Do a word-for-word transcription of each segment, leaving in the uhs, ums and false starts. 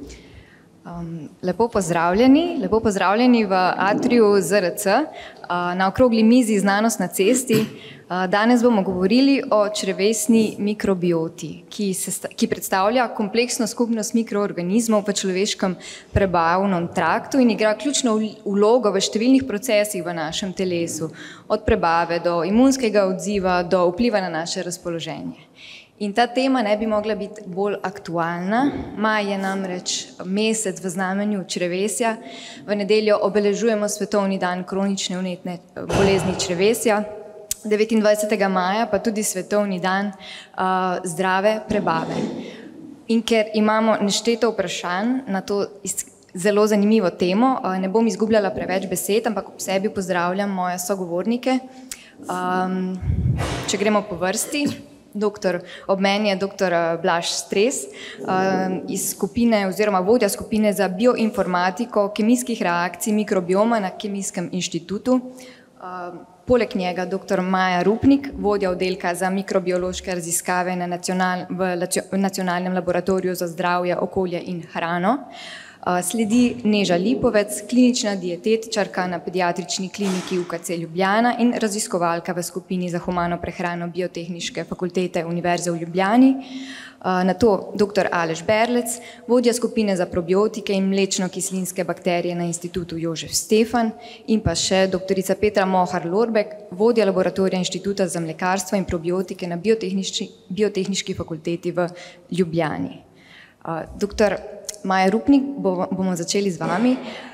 Um, lepo pozdravljeni, lepo pozdravljeni v atriju Z R C, uh, na okrogli mizi Znanost na cesti. Uh, danes bomo govorili o črevesni mikrobioti, ki, se, ki predstavlja kompleksno skupnost mikroorganizmov v človeškem prebavnem traktu in igra ključno vlogo v številnih procesih v našem telesu, od prebave do imunskega odziva do vpliva na naše razpoloženje. In ta tema ne bi mogla biti bolj aktualna. Maj je namreč mesec v znamenju črevesja. V nedeljo obeležujemo Svetovni dan kronične vnetne bolezni črevesja, devetindvajsetega maja pa tudi Svetovni dan uh, zdrave prebave. In ker imamo nešteto vprašanj na to zelo zanimivo temo, uh, ne bom izgubljala preveč besed, ampak ob sebi pozdravljam moje sogovornike. Um, če gremo po vrsti. Doktor, ob meni je doktor Blaž Stres iz skupine oziroma vodja skupine za bioinformatiko kemijskih reakcij mikrobioma na Kemijskem inštitutu. Poleg njega doktor Maja Rupnik, vodja oddelka za mikrobiološke raziskave na nacional, v Nacionalnem laboratoriju za zdravje, okolje in hrano. Sledi Neža Lipovec, klinična dietetičarka na pediatrični kliniki U K C Ljubljana in raziskovalka v skupini za humano prehrano Biotehniške fakultete Univerze v Ljubljani. Nato doktor Aleš Berlec, vodja skupine za probiotike in mlečno-kislinske bakterije na Institutu Jožef Stefan in pa še doktorica Petra Mohar Lorbek, vodja laboratorija Inštituta za mlekarstvo in probiotike na Biotehnički, Biotehniški fakulteti v Ljubljani. Doktor Maja Rupnik, bomo začeli z vami.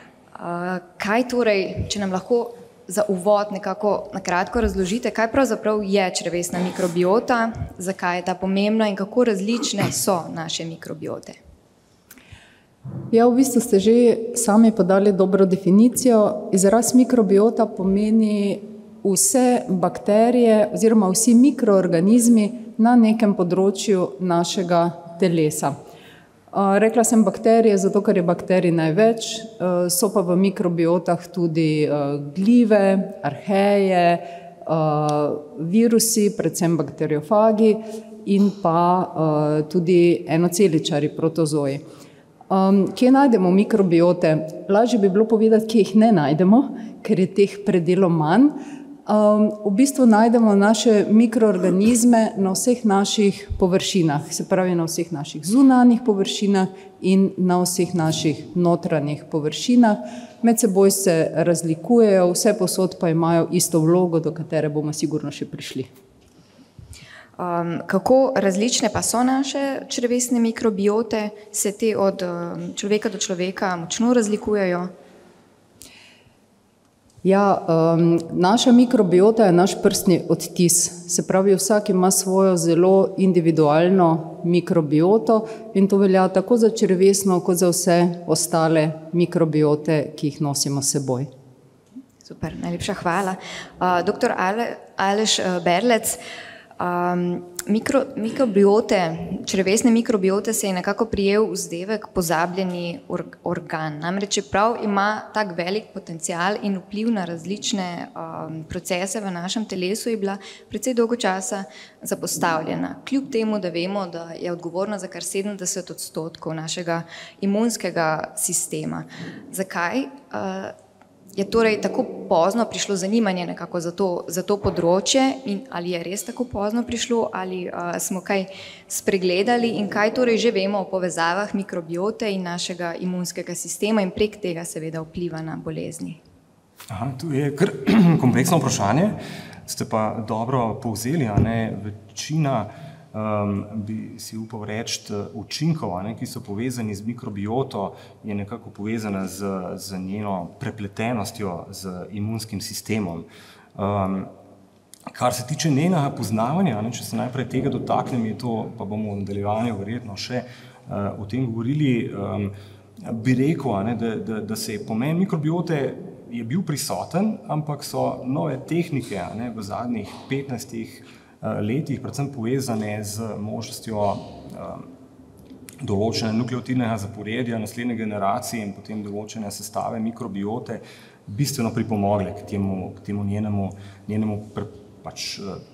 Kaj torej, če nam lahko za uvod nekako na kratko razložite, kaj pravzaprav je črevesna mikrobiota, zakaj je ta pomembna in kako različne so naše mikrobiote? Ja, v bistvu ste že sami podali dobro definicijo. Izraz mikrobiota pomeni vse bakterije oziroma vsi mikroorganizmi na nekem področju našega telesa. Rekla sem bakterije, zato ker je bakterij največ, so pa v mikrobiotah tudi glive, arheje, virusi, predvsem bakteriofagi in pa tudi enoceličari, protozoji. Kje najdemo mikrobiote? Lažje bi bilo povedati, kje jih ne najdemo, ker je teh predelom manj. V bistvu najdemo naše mikroorganizme na vseh naših površinah, se pravi na vseh naših zunanjih površinah in na vseh naših notranjih površinah. Med seboj se razlikujejo, vse povsod pa imajo isto vlogo, do katere bomo sigurno še prišli. Um, kako različne pa so naše črevesne mikrobiote? Se te od človeka do človeka močno razlikujejo? Ja, um, naša mikrobiota je naš prstni odtis, se pravi vsak ima svojo zelo individualno mikrobioto in to velja tako za črevesno kot za vse ostale mikrobiote, ki jih nosimo s seboj. Super, najlepša hvala. Uh, doktor Ale, Aleš Berlec, um, mikro, mikrobiote, črevesne mikrobiote se je nekako prijel vzdevek pozabljeni or, organ. Namreč čeprav ima tak velik potencial in vpliv na različne um, procese v našem telesu, je bila precej dolgo časa zapostavljena. Kljub temu, da vemo, da je odgovorna za kar sedemdeset odstotkov našega imunskega sistema. Zakaj? Uh, Je torej tako pozno prišlo zanimanje nekako za to, za to področje in ali je res tako pozno prišlo ali uh, smo kaj spregledali in kaj torej že vemo o povezavah mikrobiote in našega imunskega sistema in prek tega seveda vpliva na bolezni? Aha, to je kar kompleksno vprašanje, ste pa dobro povzeli, a ne, večina Um, bi si upal reči učinkov, ne, ki so povezani z mikrobioto, je nekako povezana z, z njeno prepletenostjo z imunskim sistemom. Um, kar se tiče njenega poznavanja, ne, če se najprej tega dotaknem, je to, pa bomo v nadaljevanju verjetno še uh, o tem govorili, um, bi rekel, ne, da, da, da se je pomen mikrobiote je bil prisoten, ampak so nove tehnike, ne, v zadnjih petnajstih letih, predvsem povezane z možnostjo um, določene nukleotidnega zaporedja naslednje generacije in potem določene sestave mikrobiote bistveno pripomogle k temu, k temu njenemu, njenemu pre, pač,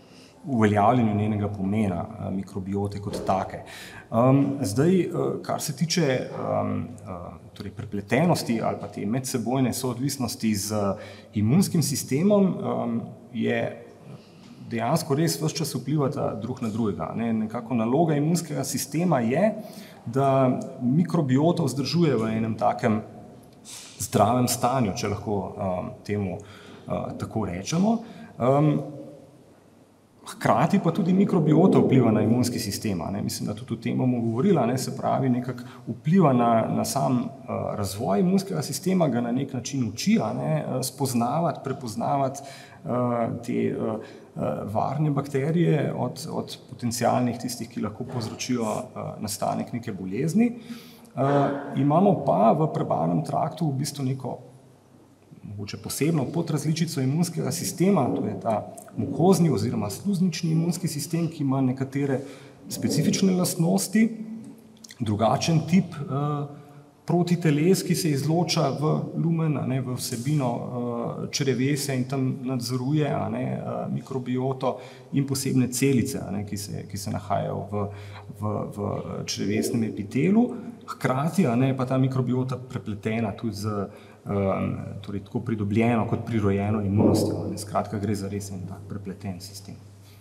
uveljavljanju njenega pomena mikrobiote kot take. Um, zdaj, kar se tiče um, torej prepletenosti ali pa te medsebojne soodvisnosti z imunskim sistemom, um, je dejansko res ves čas vplivata drug na drugega. Ne? Nekako naloga imunskega sistema je, da mikrobioto vzdržuje v enem takem zdravem stanju, če lahko um, temu uh, tako rečemo. Um, Hkrati pa tudi mikrobiota vpliva na imunski sistem. Ne? Mislim, da tudi o tem bomo govorila, ne? Se pravi, nekako vpliva na, na sam uh, razvoj imunskega sistema, ga na nek način uči, ne? Spoznavati, prepoznavati uh, te uh, varne bakterije od, od potencialnih tistih, ki lahko povzročijo uh, nastanek neke bolezni. Uh, imamo pa v prebavnem traktu v bistvu neko mogoče posebno podrazličico imunskega sistema, to je ta mukozni oziroma sluznični imunski sistem, ki ima nekatere specifične lastnosti, drugačen tip uh, protiteles, ki se izloča v lumen, a ne, v vsebino uh, črevesja in tam nadzoruje, a ne, uh, mikrobioto in posebne celice, a ne, ki se, ki se nahajajo v, v, v črevesnem epitelu. Hkrati, a ne, pa ta mikrobiota prepletena tudi z Um, torej tako pridobljeno kot prirojeno imunostjo. Skratka, gre za res en tak prepleten sistem.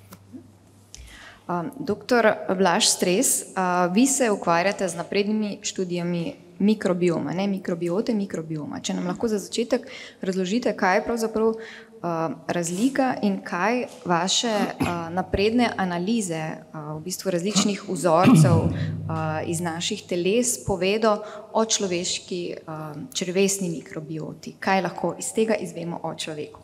Um, doktor Blaž Stres, uh, vi se ukvarjate z naprednimi študijami mikrobioma, ne mikrobiote, mikrobioma. Če nam lahko za začetek razložite, kaj je pravzaprav uh, razlika in kaj vaše uh, napredne analize uh, v bistvu različnih vzorcev uh, iz naših teles povedo o človeški uh, črevesni mikrobioti. Kaj lahko iz tega izvemo o človeku?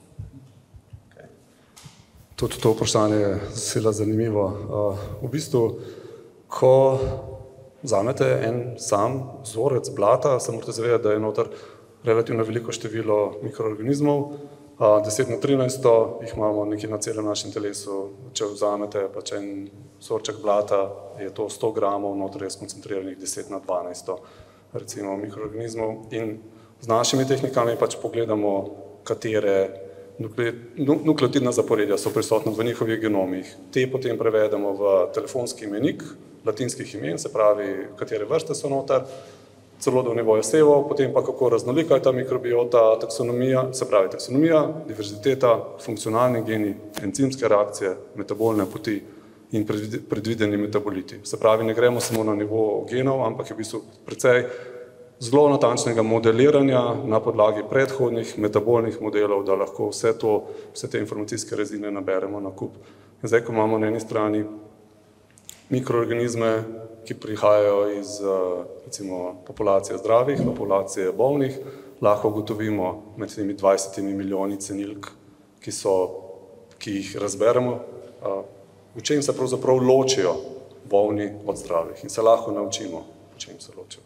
Tudi to vprašanje je zelo zanimivo. Uh, v bistvu, ko vzamete en sam vzorec blata, se morate zavedati, da je noter relativno veliko število mikroorganizmov. deset na trinajsto jih imamo nekje na celem našem telesu. Če vzamete pač en vzorček blata, je to sto gramov, noter je skoncentriranih deset na dvanajsto recimo mikroorganizmov. In z našimi tehnikami pač pogledamo, katere nukleotidna zaporedja so prisotna v njihovih genomih. Te potem prevedemo v telefonski imenik latinskih imen, se pravi, katere vrste so noter, celo do nivoja sevov, potem pa kako raznolika je ta mikrobiota, taksonomija, se pravi taksonomija, diverziteta, funkcionalni geni, encimske reakcije, metabolne poti in predvideni metaboliti. Se pravi, ne gremo samo na nivo genov, ampak je v bistvu precej zelo natančnega modeliranja na podlagi predhodnih metabolnih modelov, da lahko vse to, vse te informacijske rezine naberemo na kup. Zdaj, ko imamo na eni strani mikroorganizme, ki prihajajo iz recimo populacije zdravih, populacije bolnih, lahko ugotovimo med temi dvajsetimi milijoni cenilk, ki so, ki jih razberemo, v čem se pravzaprav ločijo bolni od zdravih in se lahko naučimo, v čem se ločijo.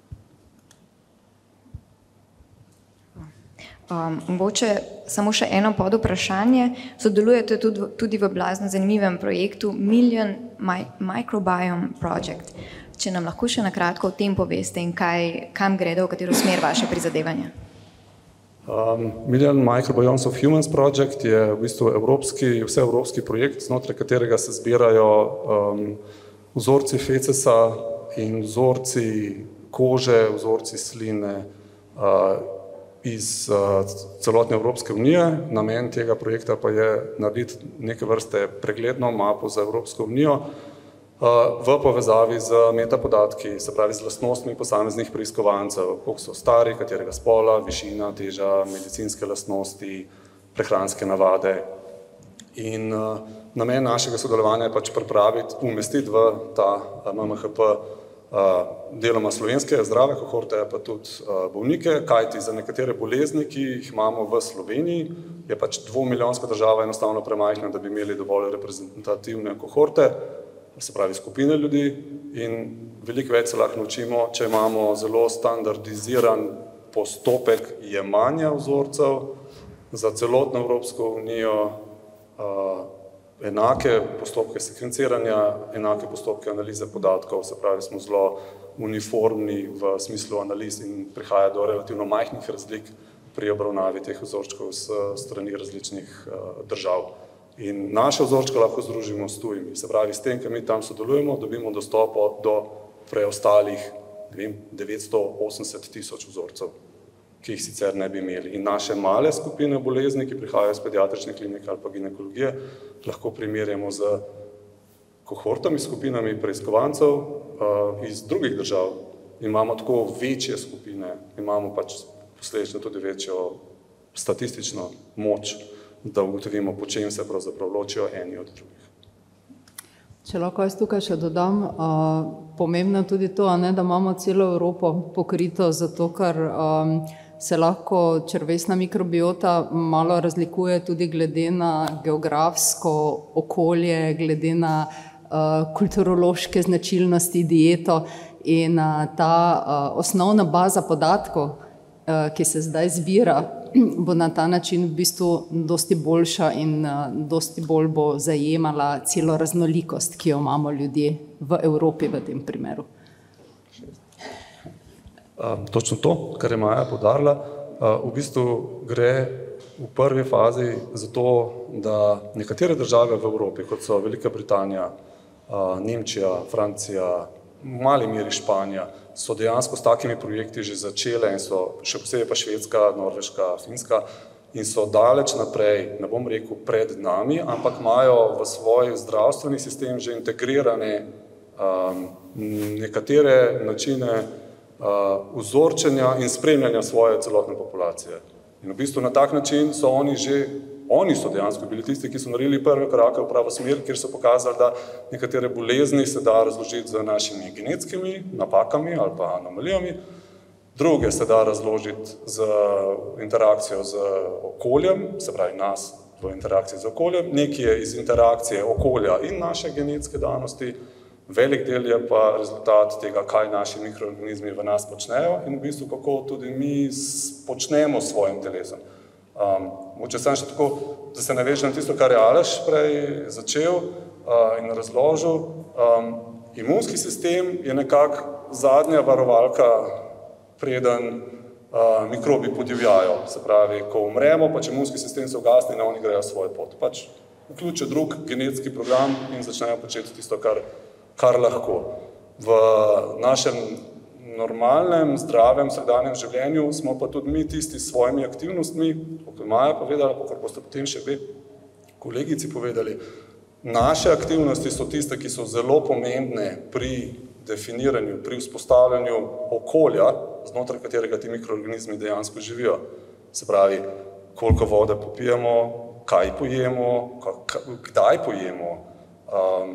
Um, mogoče samo še eno podvprašanje. Sodelujete tudi, tudi v blazno zanimivem projektu Million Microbiome Project. Če nam lahko še na kratko o tem poveste in kaj, kam gredo, v katero smer vaše prizadevanja? Um, Million Microbiomes of Humans Project je v bistvu evropski, vseevropski projekt, znotraj katerega se zbirajo um, vzorci fecesa in vzorci kože, vzorci sline, uh, iz uh, celotne Evropske unije. Namen tega projekta pa je narediti neke vrste pregledno mapo za Evropsko unijo uh, v povezavi z metapodatki, se pravi z lastnostmi posameznih preiskovancev, koliko so stari, katerega spola, višina, teža, medicinske lastnosti, prehranske navade. In uh, namen našega sodelovanja je pač pripraviti, umestiti v ta M M H P Uh, deloma slovenske zdrave kohorte, pa tudi uh, bolnike, kajti za nekatere bolezni, ki jih imamo v Sloveniji, je pač dvomilijonska država enostavno premajhna, da bi imeli dovolj reprezentativne kohorte, se pravi skupine ljudi, in veliko več se lahko naučimo, če imamo zelo standardiziran postopek jemanja vzorcev za celotno Evropsko unijo, uh, enake postopke sekvenciranja, enake postopke analize podatkov, se pravi, smo zelo uniformni v smislu analiz in prihaja do relativno majhnih razlik pri obravnavi teh vzorčkov s strani različnih držav. In naše vzorčke lahko združimo s tujimi. Se pravi, s tem, ko mi tam sodelujemo, dobimo dostop do preostalih devetsto osemdeset tisoč vzorcev, ki jih sicer ne bi imeli. In naše male skupine bolezni, ki prihajajo iz pediatrične klinike ali pa ginekologije, lahko primerjamo z kohortami, skupinami preiskovancev uh, iz drugih držav. Imamo tako večje skupine, imamo pač posledično tudi večjo statistično moč, da ugotovimo, po čem se pravzaprav ločijo eni od drugih. Če lahko jaz tukaj še dodam, uh, pomembno tudi to, a ne, da imamo celo Evropo pokrito, zato ker um, se lahko črevesna mikrobiota malo razlikuje tudi glede na geografsko okolje, glede na uh, kulturološke značilnosti, dieto in uh, ta uh, osnovna baza podatkov, uh, ki se zdaj zbira, bo na ta način v bistvu dosti boljša in uh, dosti bolj bo zajemala celo raznolikost, ki jo imamo ljudje v Evropi v tem primeru. Uh, točno to, kar je Maja poudarila, uh, v bistvu gre v prvi fazi za to, da nekatere države v Evropi, kot so Velika Britanija, uh, Nemčija, Francija, v mali meri Španija, so dejansko s takimi projekti že začele in so še posebej pa Švedska, Norveška, Finska in so daleč naprej, ne bom rekel pred nami, ampak imajo v svoj zdravstveni sistem že integrirane um, nekatere načine uh, vzorčenja in spremljanja svoje celotne populacije. In v bistvu na tak način so oni že Oni so dejansko bili tisti, ki so naredili prve korake v pravo smer, kjer so pokazali, da nekatere bolezni se da razložiti z našimi genetskimi napakami ali pa anomalijami, druge se da razložiti z interakcijo z okoljem, se pravi nas v interakciji z okoljem, nekaj je iz interakcije okolja in naše genetske danosti, velik del je pa rezultat tega, kaj naši mikroorganizmi v nas počnejo in v bistvu kako tudi mi počnemo s svojim telesom. Um, mogoče sem še tako, da se navežem na tisto, kar je Aleš prej začel uh, in razložil. Um, imunski sistem je nekako zadnja varovalka, preden uh, mikrobi podivjajo. Se pravi, ko umremo, pač imunski sistem se ugasne in oni grejo svoj pot. Pač vključijo drug genetski program in začnejo početi tisto, kar, kar lahko. V našem normalnem, zdravem, vsakdanjem življenju smo pa tudi mi tisti s svojimi aktivnostmi, kot je Maja povedala, kot boste potem še vi kolegici povedali, naše aktivnosti so tiste, ki so zelo pomembne pri definiranju, pri vzpostavljanju okolja, znotraj katerega ti mikroorganizmi dejansko živijo. Se pravi, koliko vode popijemo, kaj pojemo, kdaj pojemo, um,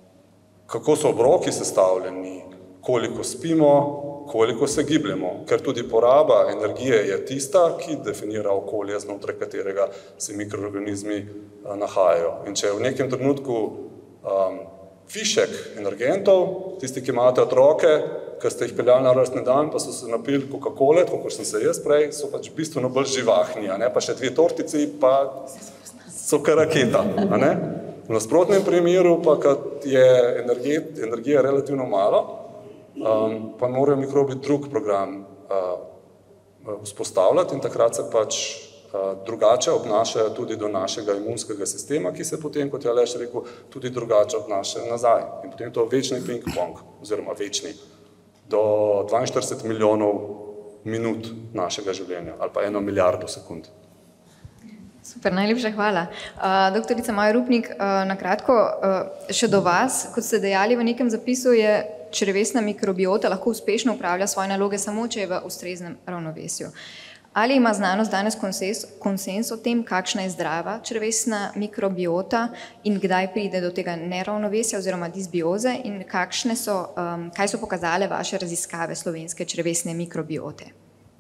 kako so obroki sestavljeni, koliko spimo, koliko se gibljemo, ker tudi poraba energije je tista, ki definira okolje, znotraj katerega se mikroorganizmi uh, nahajajo. In če v nekem trenutku um, višek energentov, tisti, ki imate otroke, ki ste jih peljali na rojstni dan, pa so se napili Coca-Cole, kot sem se jaz prej, so pač bistveno bolj živahni, a ne? Pa še dve tortici, pa so kar raketa. A ne? V nasprotnem primeru, pa kad je energije, energije relativno malo, Um, pa morajo mikrobi drug program uh, vzpostavljati in takrat se pač uh, drugače obnašajo tudi do našega imunskega sistema, ki se potem, kot je Aleš rekel, tudi drugače obnaša nazaj. In potem to večni ping-pong, oziroma večni, do dvainštirideset milijonov minut našega življenja, ali pa eno milijardo sekund. Super, najlepša hvala. Uh, doktorica Maja Rupnik, uh, na kratko, uh, še do vas, kot ste dejali v nekem zapisu, je črevesna mikrobiota lahko uspešno upravlja svoje naloge samo, če je v ustreznem ravnovesju. Ali ima znanost danes konsens, konsens o tem, kakšna je zdrava črevesna mikrobiota in kdaj pride do tega neravnovesja oziroma disbioze in kakšne so, um, kaj so pokazale vaše raziskave slovenske črevesne mikrobiote?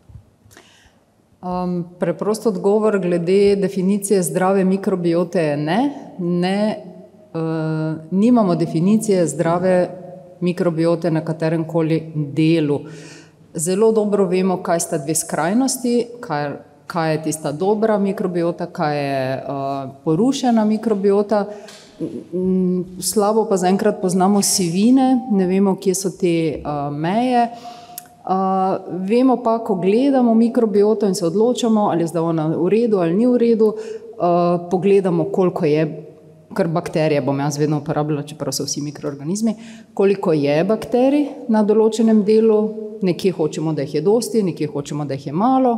Um, preprost odgovor glede definicije zdrave mikrobiote je ne. ne uh, nimamo definicije zdrave mikrobiote na katerem koli delu. Zelo dobro vemo, kaj sta dve skrajnosti, kaj, kaj je tista dobra mikrobiota, kaj je uh, porušena mikrobiota. Slabo pa zaenkrat poznamo sivine, ne vemo, kje so te uh, meje. Uh, vemo pa, ko gledamo mikrobioto in se odločamo, ali je zdaj ona v redu ali ni v redu, uh, pogledamo, koliko je ker bakterije bom jaz vedno uporabljala, čeprav so vsi mikroorganizmi, koliko je bakterij na določenem delu, nekje hočemo, da jih je dosti, nekje hočemo, da jih je malo,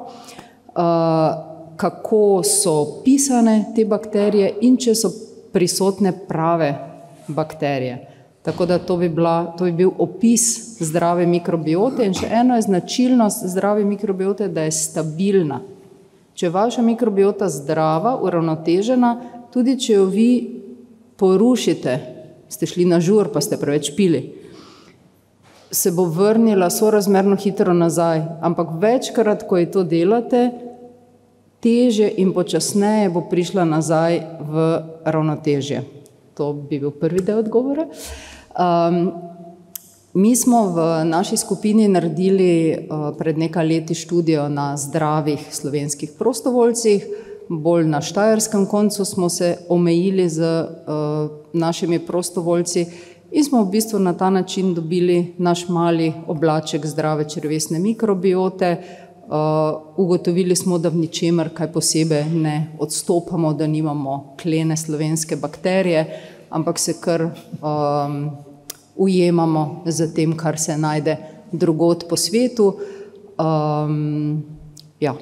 kako so pisane te bakterije in če so prisotne prave bakterije. Tako da to bi, bila, to bi bil opis zdrave mikrobiote in še eno je značilnost zdrave mikrobiote, da je stabilna. Če je vaša mikrobiota zdrava, uravnotežena, tudi če jo vi porušite, ste šli na žur pa ste preveč pili, se bo vrnila sorazmerno hitro nazaj, ampak večkrat, ko je to delate, teže in počasneje bo prišla nazaj v ravnotežje. To bi bil prvi del odgovora. Um, mi smo v naši skupini naredili uh, pred nekaj leti študijo na zdravih slovenskih prostovoljcih, bolj na štajerskem koncu smo se omejili z uh, našimi prostovoljci in smo v bistvu na ta način dobili naš mali oblaček zdrave črevesne mikrobiote. Uh, ugotovili smo, da v ničemer kaj posebej ne odstopamo, da nimamo klene slovenske bakterije, ampak se kar um, ujemamo za tem, kar se najde drugod po svetu. Um, ja.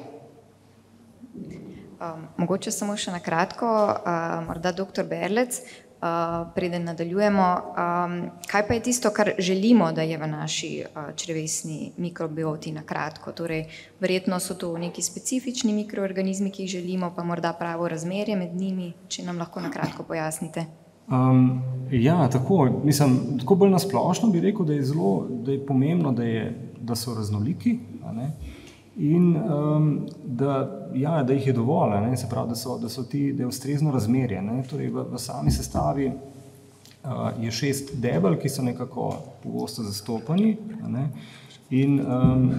Um, mogoče samo še na kratko, uh, morda doktor Berlec, Uh, preden nadaljujemo, um, kaj pa je tisto, kar želimo, da je v naši uh, črevesni mikrobioti na kratko? Torej, verjetno so to neki specifični mikroorganizmi, ki jih želimo, pa morda pravo razmerje med njimi, če nam lahko na kratko pojasnite. Um, ja, tako, mislim, tako bolj nasplošno bi rekel, da je zelo, da je pomembno, da, je, da so raznoliki, a ne? In um, da, ja, da jih je dovolj, ne? Se pravi, da so, da so ti, da je ustrezno razmerje. Ne? Torej, v, v sami sestavi uh, je šest debel, ki so nekako pogosto zastopani. Ne? In um,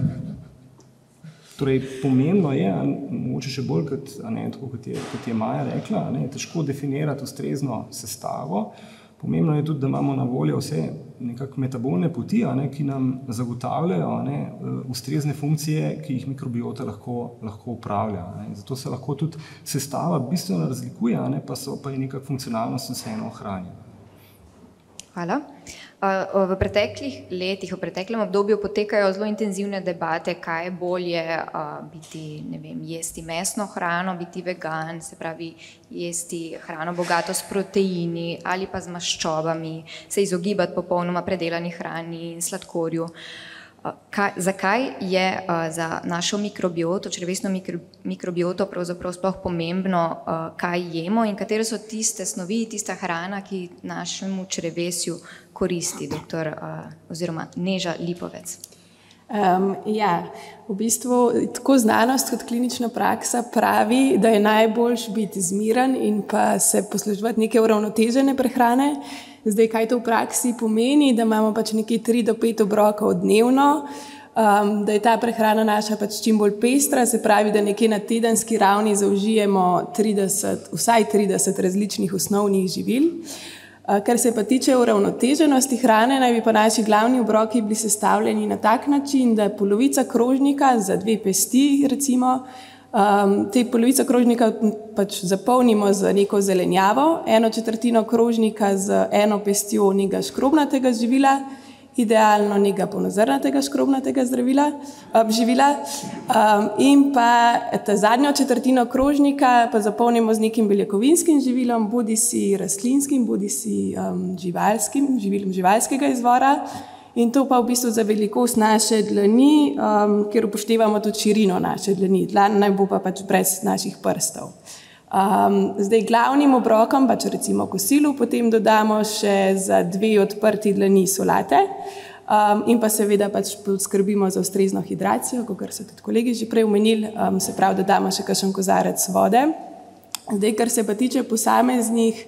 torej, pomembno je, mogoče še bolj, kot, a ne, tako kot je, kot je Maja rekla, ne? Težko definirati ustrezno sestavo. Pomembno je tudi, da imamo na voljo vse nekako metabolne poti, a ne, ki nam zagotavljajo, a ne, ustrezne funkcije, ki jih mikrobiota lahko, lahko upravlja. A ne. Zato se lahko tudi sestava bistveno razlikuje, a ne, pa, so, pa je nekak funkcionalnost vseeno ohranjena. Hvala. V preteklih letih, v preteklem obdobju potekajo zelo intenzivne debate, kaj je bolje biti, ne vem, jesti mesno hrano, biti vegan, se pravi jesti hrano bogato s proteini ali pa z maščobami, se izogibati popolnoma predelani hrani in sladkorju. Kaj, zakaj je uh, za našo mikrobioto, črevesno mikro, mikrobioto pravzaprav sploh pomembno, uh, kaj jemo in katere so tiste snovi, tista hrana, ki našemu črevesju koristi, doktor uh, oziroma Neža Lipovec? Um, ja, v bistvu tako znanost kot klinična praksa pravi, da je najboljš biti zmiren in pa se posluževati neke uravnotežene prehrane. Zdaj, kaj to v praksi pomeni, da imamo pač nekje tri do pet obrokov dnevno, um, da je ta prehrana naša pač čim bolj pestra, se pravi, da nekje na tedenski ravni zaužijemo trideset, vsaj trideset različnih osnovnih živil. Uh, kar se pa tiče uravnoteženosti hrane, naj bi pa naši glavni obroki bili sestavljeni na tak način, da je polovica krožnika za dve pesti, recimo, Um, te polovica krožnika pač zapolnimo z neko zelenjavo, eno četrtino krožnika z eno pestjo nekega škrobnatega živila, idealno nekega polnozrnatega škrobnatega zdravila, um, živila um, in pa ta zadnjo četrtino krožnika pa zapolnimo z nekim beljakovinskim živilom, bodi si rastlinskim, bodi si um, živalskim, živilom živalskega izvora. In to pa v bistvu za velikost naše dlani, um, ker upoštevamo tudi širino naše dlani. Dlan naj bo pa pač brez naših prstov. Um, zdaj glavnim obrokom, pač recimo kosilu, potem dodamo še za dve odprti dlani solate um, in pa seveda pač skrbimo za ustrezno hidracijo, kakor so tudi kolegi že prej omenili, um, se pravi, dodamo še kakšen kozarec vode. Zdaj, kar se pa tiče posameznih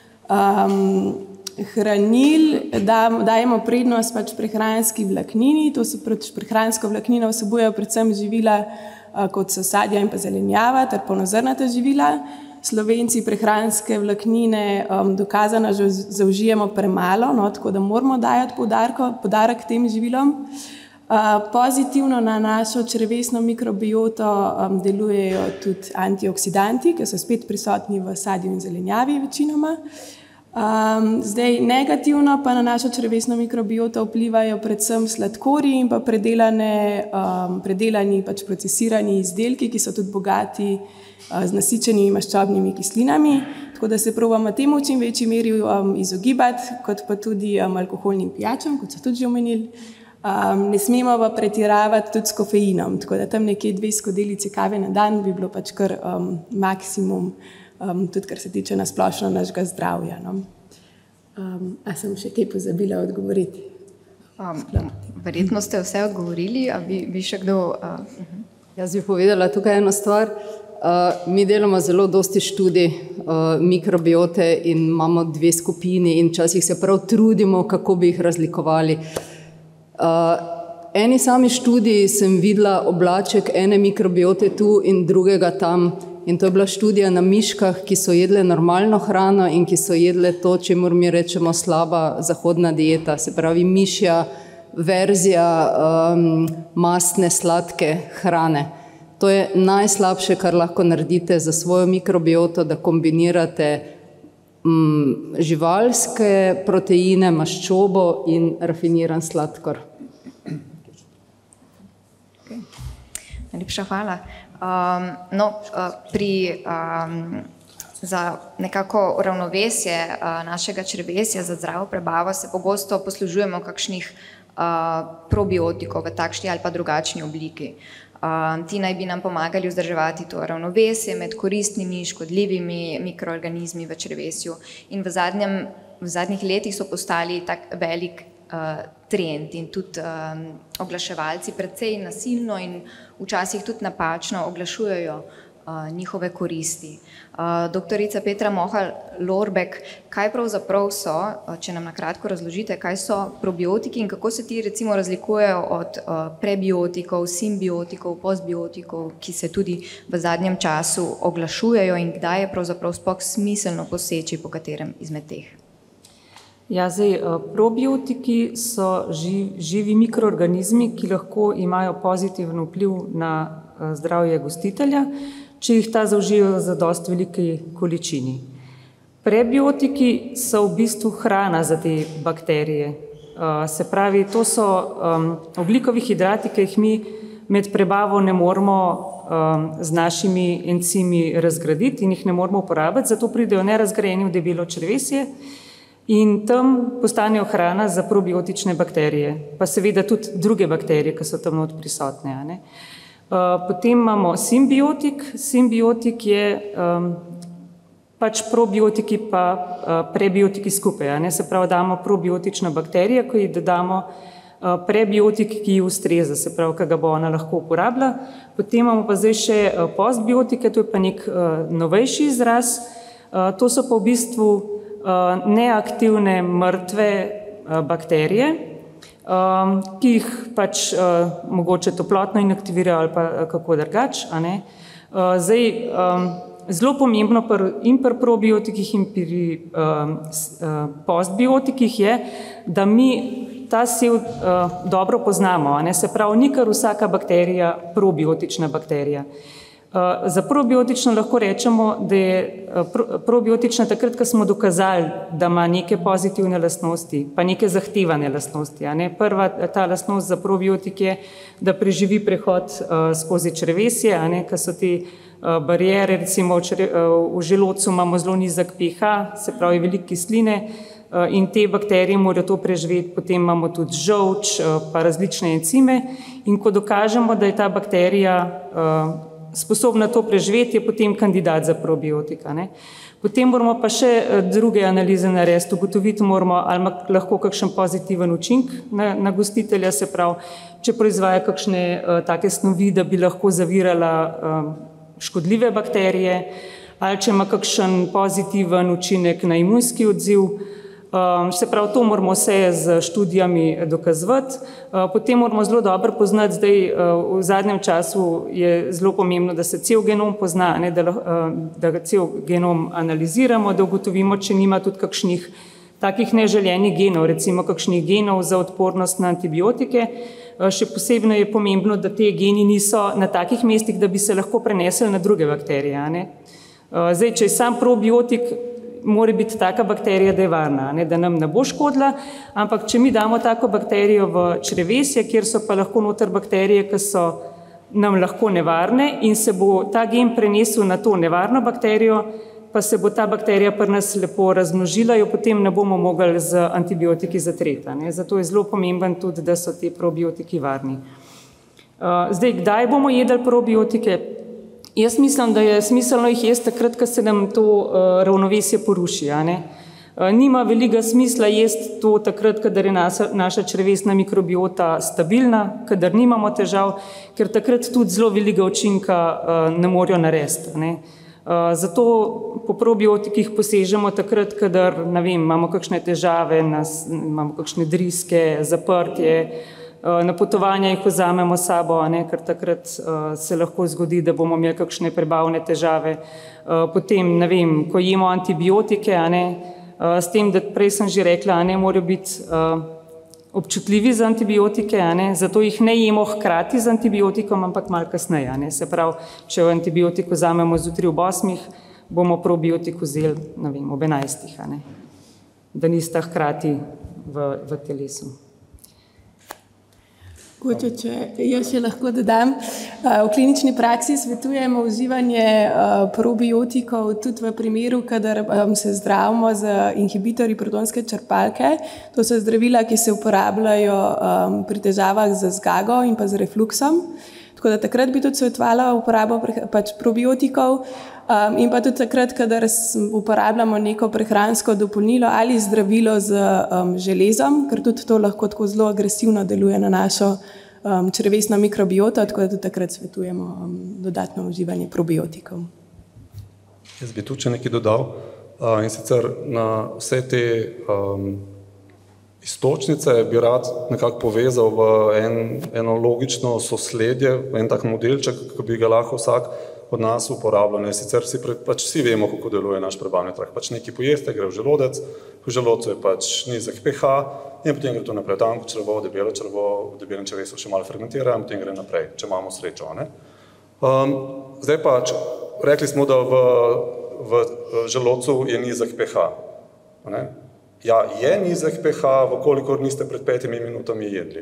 um, hranil, da, dajemo prednost pač prehranski vlaknini, to so pač prehransko vlaknino vsebujejo predvsem živila a, kot so sadja in pa zelenjava ter polnozrnata živila. Slovenci prehranske vlaknine um, dokazano zaužijemo premalo, no, tako da moramo dajati poudarko, poudarek tem živilom. Pozitivno na našo črevesno mikrobioto um, delujejo tudi antioksidanti, ki so spet prisotni v sadju in zelenjavi večinoma. Um, zdaj, negativno pa na našo črevesno mikrobioto vplivajo predvsem sladkorji in pa predelane, um, predelani, pač procesirani izdelki, ki so tudi bogati uh, z nasičenimi maščobnimi kislinami, tako da se probamo temu v čim večji meri um, izogibati, kot pa tudi um, alkoholnim pijačam, kot so tudi že omenili. Um, ne smemo pa pretiravati tudi s kofeinom, tako da tam nekje dve skodelici kave na dan bi bilo pač kar um, maksimum, um, tudi kar se tiče na splošno našega zdravja. No? Um, a sem še kaj pozabila odgovoriti? Um, verjetno ste vse odgovorili, a bi, bi še kdo... Uh, Jaz bi povedala tukaj eno stvar. Uh, mi delamo zelo dosti študij uh, mikrobiote in imamo dve skupini in včasih se prav trudimo, kako bi jih razlikovali. Uh, eni sami študiji sem videla oblaček ene mikrobiote tu in drugega tam in to je bila študija na miškah, ki so jedle normalno hrano in ki so jedle to, čemur mi rečemo slaba zahodna dieta, se pravi mišja verzija um, mastne, sladke hrane. To je najslabše, kar lahko naredite za svojo mikrobioto, da kombinirate um, živalske proteine, maščobo in rafiniran sladkor. Okay. Najlepša hvala. Um, no, pri, um, za nekako ravnovesje uh, našega črevesja, za zdravo prebavo se pogosto poslužujemo kakšnih uh, probiotikov v takšni ali pa drugačni obliki. Uh, ti naj bi nam pomagali vzdrževati to ravnovesje med koristnimi, škodljivimi mikroorganizmi v črevesju. In v, zadnjem, v zadnjih letih so postali tak velik uh, trend in tudi um, oglaševalci precej nasilno in včasih tudi napačno oglašujejo uh, njihove koristi. Uh, doktorica Petra Mohal-Lorbek, kaj pravzaprav so, uh, če nam na kratko razložite, kaj so probiotiki in kako se ti recimo razlikujejo od uh, prebiotikov, simbiotikov, postbiotikov, ki se tudi v zadnjem času oglašujejo in kdaj je pravzaprav sploh smiselno poseči po katerem izmed teh? Ja, zdaj, probiotiki so živ, živi mikroorganizmi, ki lahko imajo pozitiven vpliv na zdravje gostitelja, če jih ta zaužijo za dosti veliki količini. Prebiotiki so v bistvu hrana za te bakterije. Se pravi, to so um, ogljikovi hidrati, ki jih mi med prebavo ne moremo um, z našimi encimi razgraditi in jih ne moremo uporabiti, zato pridejo nerazgrajeni v debelo črevesje in tam postanejo hrana za probiotične bakterije, pa seveda tudi druge bakterije, ki so tam not prisotne. Ne? Potem imamo simbiotik. Simbiotik je um, pač probiotiki pa uh, prebiotiki skupaj. Ne? Se pravi, damo probiotično bakterijo, ko ji dodamo uh, prebiotik, ki ji ustreza, se pravi, ki ga bo ona lahko uporabila. Potem imamo pa zdaj še uh, postbiotike, to je pa nek uh, novejši izraz. Uh, to so pa v bistvu uh, neaktivne mrtve uh, bakterije, Um, ki jih pač uh, mogoče toplotno inaktivirajo ali pa uh, kako drugače. Uh, zdaj, um, zelo pomembno pr, in pri probiotikih in pri um, uh, postbiotikih je, da mi ta sev uh, dobro poznamo. Ne? Se pravi, ni kar vsaka bakterija probiotična bakterija. Uh, za probiotično lahko rečemo, da je uh, pro, probiotična takrat, ko smo dokazali, da ima neke pozitivne lastnosti, pa neke zahtevane lastnosti. Ne? Prva ta lastnost za probiotik je, da preživi prehod uh, skozi črevesje, ker so te uh, barijere, recimo v, čre, uh, v želodcu imamo zelo nizek pH, se pravi veliko kisline uh, in te bakterije morajo to preživeti, potem imamo tudi žolč, uh, pa različne encime in ko dokažemo, da je ta bakterija uh, sposobna to preživeti, je potem kandidat za probiotika. Ne? Potem moramo pa še druge analize narediti, ugotoviti moramo, ali ima lahko kakšen pozitiven učink na, na gostitelja, se pravi, če proizvaja kakšne uh, take snovi, da bi lahko zavirala uh, škodljive bakterije, ali če ima kakšen pozitiven učinek na imunski odziv. Um, se pravi, to moramo vse z študijami dokazovati. Uh, potem moramo zelo dobro poznati, zdaj uh, v zadnjem času je zelo pomembno, da se cel genom pozna, ne, da, uh, da ga cel genom analiziramo, da ugotovimo, če nima tudi kakšnih takih neželjenih genov, recimo kakšnih genov za odpornost na antibiotike. Še posebno je pomembno, da te geni niso na takih mestih, da bi se lahko prenesli na druge bakterije. A ne? Zdaj, če je sam probiotik, mora biti taka bakterija, da je varna, ne, da nam ne bo škodila, ampak če mi damo tako bakterijo v črevesje, kjer so pa lahko noter bakterije, ki so nam lahko nevarne in se bo ta gen prenesel na to nevarno bakterijo, pa se bo ta bakterija pri nas lepo razmnožila, jo potem ne bomo mogli z antibiotiki zatreti. Ne. Zato je zelo pomemben tudi, da so ti probiotiki varni. Zdaj, kdaj bomo jedli probiotike? Jaz mislim, da je smiselno jih jesti takrat, ko se nam to uh, ravnovesje poruši. A ne? Uh, nima veliko smisla jesti to takrat, kadar je naša, naša črevesna mikrobiota stabilna, kadar nimamo težav, ker takrat tudi zelo veliko učinka uh, ne morejo narediti. Ne? Uh, zato po probiotikih posežemo takrat, kadar ne vem, imamo kakšne težave, nas, imamo kakšne driske, zaprtje, na potovanja jih vzamemo sabo, ne, ker takrat uh, se lahko zgodi, da bomo imeli kakšne prebavne težave. Uh, potem, ne vem, ko jemo antibiotike, a ne, uh, s tem, da prej sem že rekla, a ne, morajo biti uh, občutljivi za antibiotike, a ne, zato jih ne jemo hkrati z antibiotikom, ampak malo kasneje. A ne. Se pravi, če antibiotik vzamemo zjutraj ob osmih, bomo probiotik vzeli, ne vem, ob enajstih, a ne, da nista hkrati v, v telesu. Če jaz še lahko dodam, v klinični praksi svetujemo uživanje probiotikov tudi v primeru, kadar se zdravimo z inhibitorji protonske črpalke. To so zdravila, ki se uporabljajo pri težavah z zgago in pa z refluksom. Tako da takrat bi tudi svetovala uporabo pač probiotikov um, in pa tudi takrat, kadar uporabljamo neko prehransko dopolnilo ali zdravilo z um, železom, ker tudi to lahko tako zelo agresivno deluje na našo um, črevesno mikrobioto, tako da tudi takrat svetujemo um, dodatno uživanje probiotikov. Jaz bi tudi še nekaj dodal uh, in sicer na vse te um, Istočnice bi rad nekako povezal v en, eno logično sosledje, v en tak modelček, ki bi ga lahko vsak od nas uporabljal. Sicer vsi, pač vsi vemo, kako deluje naš prebavni trakt. Pač nekaj pojeste, gre v želodec, v želodcu je pač nizek pH in potem gre to naprej. Tanko črevo, debelo črevo, v debelem črevesu še malo fermentira in potem gre naprej, če imamo srečo. Ne? Um, zdaj pa, če, rekli smo, da v, v želodcu je nizek pH. Ne? Ja, je nizek pH, vkolikor niste pred petimi minutami jedli.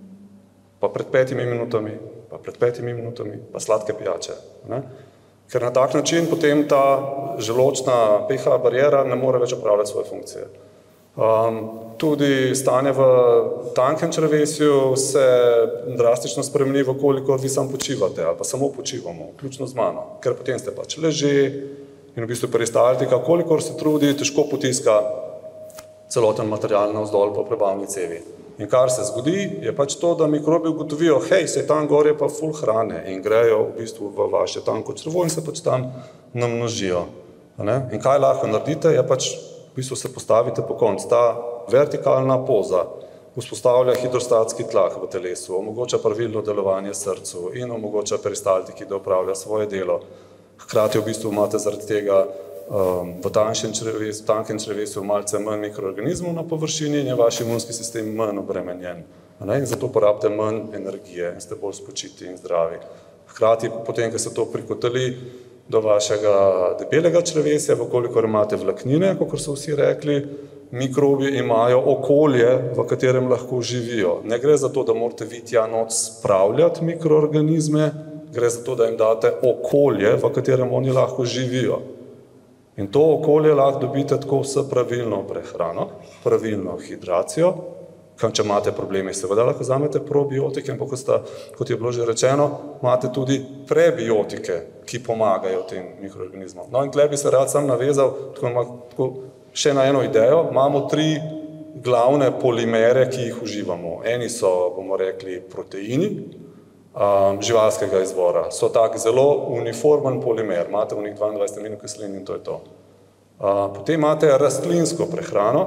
Pa pred petimi minutami, pa pred petimi minutami, pa sladke pijače. Ne? Ker na tak način potem ta želodčna pH barijera ne more več opravljati svoje funkcije. Um, tudi stanje v tankem črevesju se drastično spremeni, vkolikor vi sam počivate ali pa samo počivamo, vključno z mano. Ker potem ste pač leži in v bistvu peristaltika, kolikor se trudi, težko potiska celoten material navzdol po prebavni cevi. In kar se zgodi, je pač to, da mikrobi ugotovijo, hej, se tam gor je pa ful hrane in grejo v bistvu v vaše tanko črevo in se pač tam namnožijo. Ne? In kaj lahko naredite, je pač v bistvu se postavite po konc. Ta vertikalna poza vzpostavlja hidrostatski tlak v telesu, omogoča pravilno delovanje srcu in omogoča peristaltiki, da opravlja svoje delo. Hkrati v bistvu imate zaradi tega Um, v črevesu, tankem črevesu malce manj mikroorganizmov na površini in je vaš imunski sistem manj obremenjen. Ne? In zato porabite manj energije in ste bolj spočiti in zdravi. Hkrati, potem, ko se to prikotali do vašega debelega črevesja, vkolikor imate vlaknine, kot so vsi rekli, mikrobi imajo okolje, v katerem lahko živijo. Ne gre za to, da morate vi tja noč spravljati mikroorganizme, gre za to, da jim date okolje, v katerem oni lahko živijo. In to okolje lahko dobite tako s pravilno prehrano, pravilno hidracijo, če imate probleme, seveda lahko vzamete probiotike, ampak kot je bilo že rečeno, imate tudi prebiotike, ki pomagajo tem mikroorganizmom. No in tukaj bi se rad sam navezal tako, tako, še na eno idejo. Imamo tri glavne polimere, ki jih uživamo. Eni so, bomo rekli, proteini, Um, živalskega izvora. So tak zelo uniformen polimer, imate v njih dvaindvajset aminokislin in to je to. Uh, potem imate rastlinsko prehrano,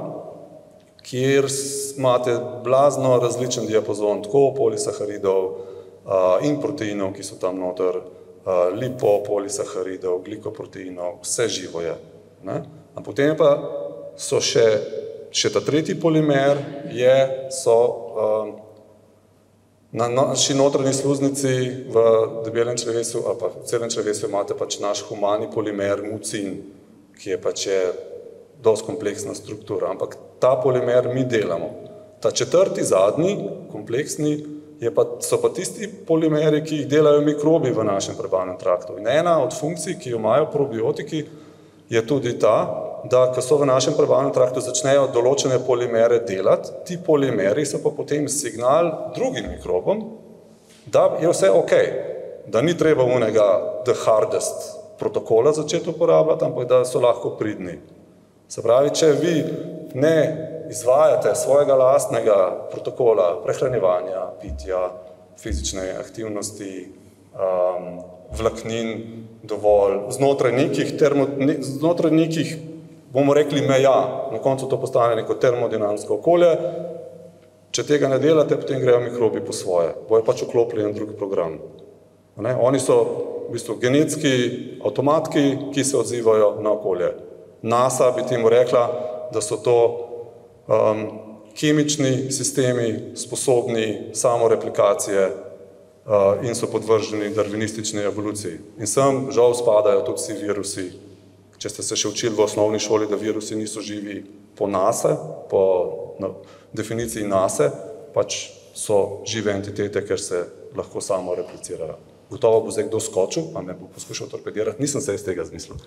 kjer imate blazno različen diapazon, tako polisaharidov uh, in proteinov, ki so tam noter, uh, lipopolisaharidov, glikoproteinov, vse živo je. Ne? A potem pa so še, še ta tretji polimer, je, so um, Na naši notranji sluznici v debelem črevesu, ali pa v celem črevesu imate pač naš humani polimer mucin, ki je pač je dosti kompleksna struktura, ampak ta polimer mi delamo. Ta četrti, zadnji, kompleksni, je pa, so pa tisti polimeri, ki jih delajo mikrobi v našem prebavnem traktu. In ena od funkcij, ki jo imajo probiotiki, je tudi ta, da ko so v našem prebavnem traktu začnejo določene polimere delati, ti polimeri so pa potem signal drugim mikrobom, da je vse ok, da ni treba unega the hardest protokola začeti uporabljati, ampak da so lahko pridni. Se pravi, če vi ne izvajate svojega lastnega protokola prehranjevanja, pitja, fizične aktivnosti, um, vlaknin dovolj, znotraj nekih, termo, ne, znotraj nekih, bomo rekli, meja, na koncu to postane neko termodinamsko okolje, če tega ne delate, potem grejo mikrobi po svoje, bojo pač vklopljeni na drugi program. Ne? Oni so v bistvu genetski avtomatki, ki se odzivajo na okolje. NASA bi temu rekla, da so to um, kemični sistemi sposobni samoreplikacije uh, in so podvrženi darwinistični evoluciji. In sem žal spadajo tudi vsi virusi. Če ste se še učili v osnovni šoli, da virusi niso živi po NASA, po no, definiciji NASA, pač so žive entitete, ker se lahko samo replicirajo. Gotovo bo zdaj kdo skočil, pa me bo poskušal torpedirati. Nisem se iz tega zmislil.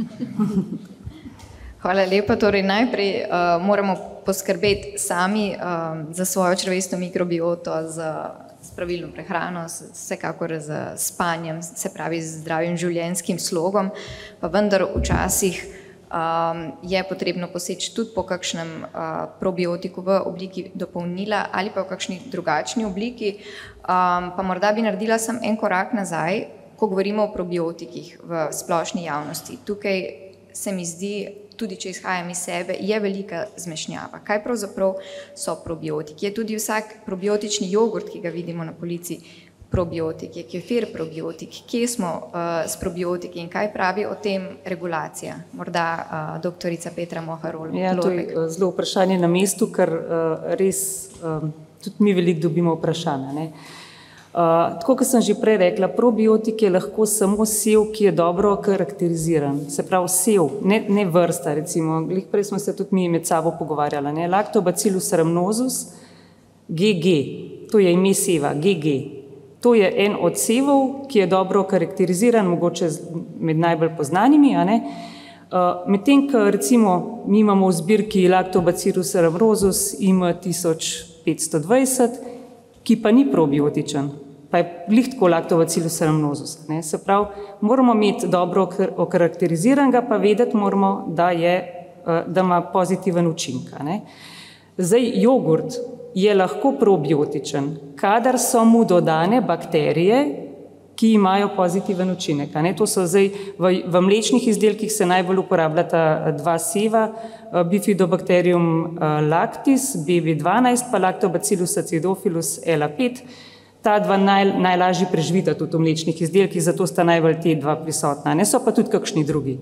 Hvala lepa. Torej, najprej uh, moramo poskrbeti sami uh, za svojo črevesno mikrobioto, za, za pravilno prehrano, vsekakor z spanjem, se pravi z zdravim življenjskim slogom, pa vendar včasih um, je potrebno poseči tudi po kakšnem uh, probiotiku v obliki dopolnila ali pa v kakšni drugačni obliki. Um, pa morda bi naredila sem en korak nazaj, ko govorimo o probiotikih v splošni javnosti. Tukaj se mi zdi, tudi če izhajam iz sebe, je velika zmešnjava. Kaj pravzaprav so probiotiki? Je tudi vsak probiotični jogurt, ki ga vidimo na polici, probiotik, je kefir probiotik, kje smo uh, s probiotiki in kaj pravi o tem regulacija? Morda uh, doktorica Petra Moharol. Ja, to je zelo vprašanje na mestu, ker uh, res um, tudi mi veliko dobimo vprašanja. Ne? Uh, tako, kot sem že prej rekla, probiotik je lahko samo sev, ki je dobro karakteriziran. Se pravi sev, ne, ne vrsta, recimo. Glih prej smo se tudi mi med sabo pogovarjali. Ne? Lactobacillus rhamnosus, G G, to je ime seva, G G. To je en od sevov, ki je dobro karakteriziran, mogoče med najbolj poznanimi. A ne? Uh, Medtem, ko recimo mi imamo v zbirki Lactobacillus rhamnosus I M tisoč petsto dvajset, ki pa ni probiotičen, pa je glih tako Lactobacillus rhamnosus. Ne? Se pravi, moramo imeti dobro okarakteriziranega, pa vedeti moramo, da, je, da ima pozitiven učinek. Zdaj, jogurt je lahko probiotičen, kadar so mu dodane bakterije, ki imajo pozitiven učinek. Ne? To so zdaj, v, v mlečnih izdelkih se najbolj uporabljata dva seva, Bifidobacterium lactis, B B dvanajst, pa Lactobacillus acidophilus L A pet. Ta dva naj, najlažje preživita tudi v mlečnih izdelkih, zato sta najbolj te dva prisotna. Ne so pa tudi kakšni drugi.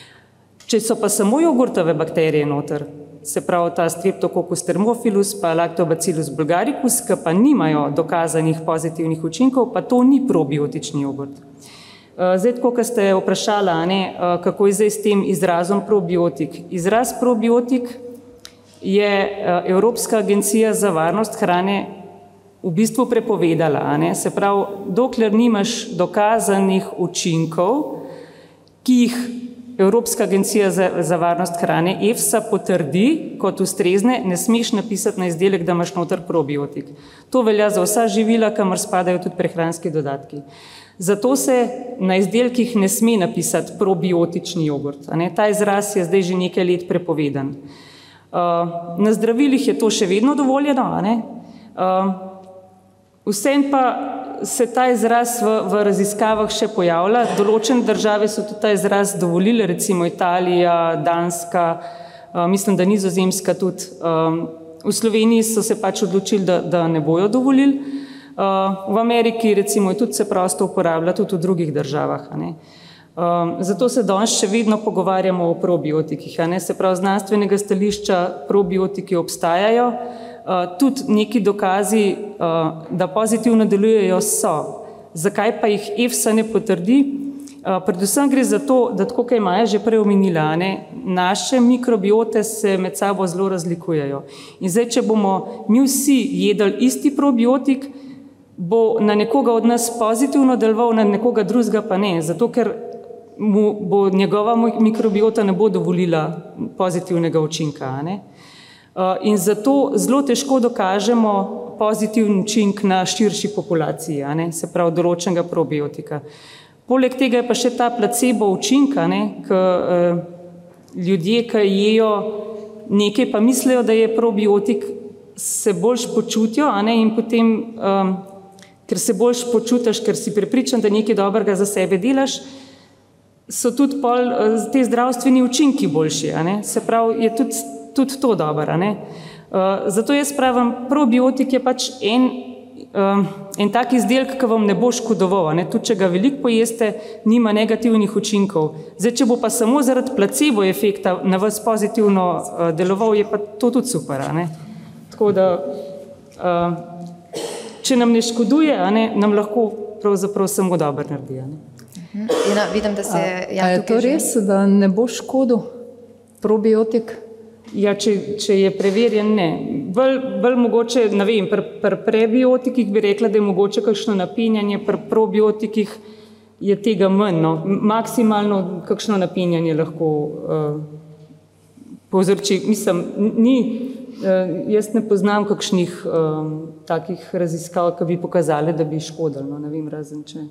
Če so pa samo jogurtove bakterije noter, se pravi ta Streptococcus thermophilus pa Lactobacillus bulgaricus, ki pa nimajo dokazanih pozitivnih učinkov, pa to ni probiotični jogurt. Zdaj, tako, ko ste vprašala, ne, kako je zdaj s tem izrazom probiotik. Izraz probiotik je Evropska agencija za varnost hrane v bistvu prepovedala. Ne. Se pravi, dokler nimaš dokazanih učinkov, ki jih Evropska agencija za, za varnost hrane EFSA potrdi kot ustrezne, ne smeš napisati na izdelek, da imaš noter probiotik. To velja za vsa živila, kamor spadajo tudi prehranski dodatki. Zato se na izdelkih ne sme napisati probiotični jogurt. A ne? Ta izraz je zdaj že nekaj let prepovedan. Uh, na zdravilih je to še vedno dovoljeno. A ne? Uh, vsem pa se ta izraz v, v raziskavah še pojavlja. Določene države so tudi ta izraz dovolili, recimo Italija, Danska, uh, mislim, da Nizozemska tudi. Um, v Sloveniji so se pač odločili, da, da ne bojo dovolili. Uh, v Ameriki recimo je tudi se prosto uporablja, tudi v drugih državah. A ne? Um, zato se danes še vedno pogovarjamo o probiotikih. A ne? Se pravi, znanstvenega stališča probiotiki obstajajo. tudi neki dokazi, da pozitivno delujejo, so. Zakaj pa jih EFSA ne potrdi? Predvsem gre za to, da tako, kaj Maja že prej omenila, ne, naše mikrobiote se med sabo zelo razlikujejo. In zdaj, če bomo mi vsi jedli isti probiotik, bo na nekoga od nas pozitivno deloval, na nekoga drugega pa ne, zato ker mu bo njegova mikrobiota ne bo dovolila pozitivnega učinka. Ne. In zato zelo težko dokažemo pozitivni učinek na širši populaciji, a ne, se pravi določenega probiotika. Poleg tega je pa še ta placebo učinka, ne, k eh, ljudje, ki jejo nekaj, pa mislijo, da je probiotik, se boljš počutijo, a ne, in potem, um, ker se boljš počutiš, ker si prepričan, da nekaj dobrega za sebe delaš, so tudi pol, te zdravstveni učinki boljši, a ne, se pravi, je tudi, tudi to dobro, a ne. Uh, zato jaz pravim, probiotik je pač en, um, en tak izdelek, ki vam ne bo škodoval, ne, tudi če ga veliko pojeste, nima negativnih učinkov. Zdaj, če bo pa samo zaradi placebo efekta na vas pozitivno uh, deloval, je pa to tudi super, a ne. Tako da, uh, če nam ne škoduje, a ne, nam lahko pravzaprav samo dobro naredi, a ne. Jena, vidim, da se... A, ja, a je to res, že... da ne bo škodil probiotik? Ja, če, če je preverjen, ne. Bolj, bolj mogoče, ne vem, pri, pri prebiotikih bi rekla, da je mogoče kakšno napenjanje, pri probiotikih je tega manj, no. Maksimalno kakšno napenjanje lahko uh, povzroči. Mislim, ni, uh, jaz ne poznam kakšnih um, takih raziskav, ki bi pokazali, da bi škodili, no, ne vem, razen če...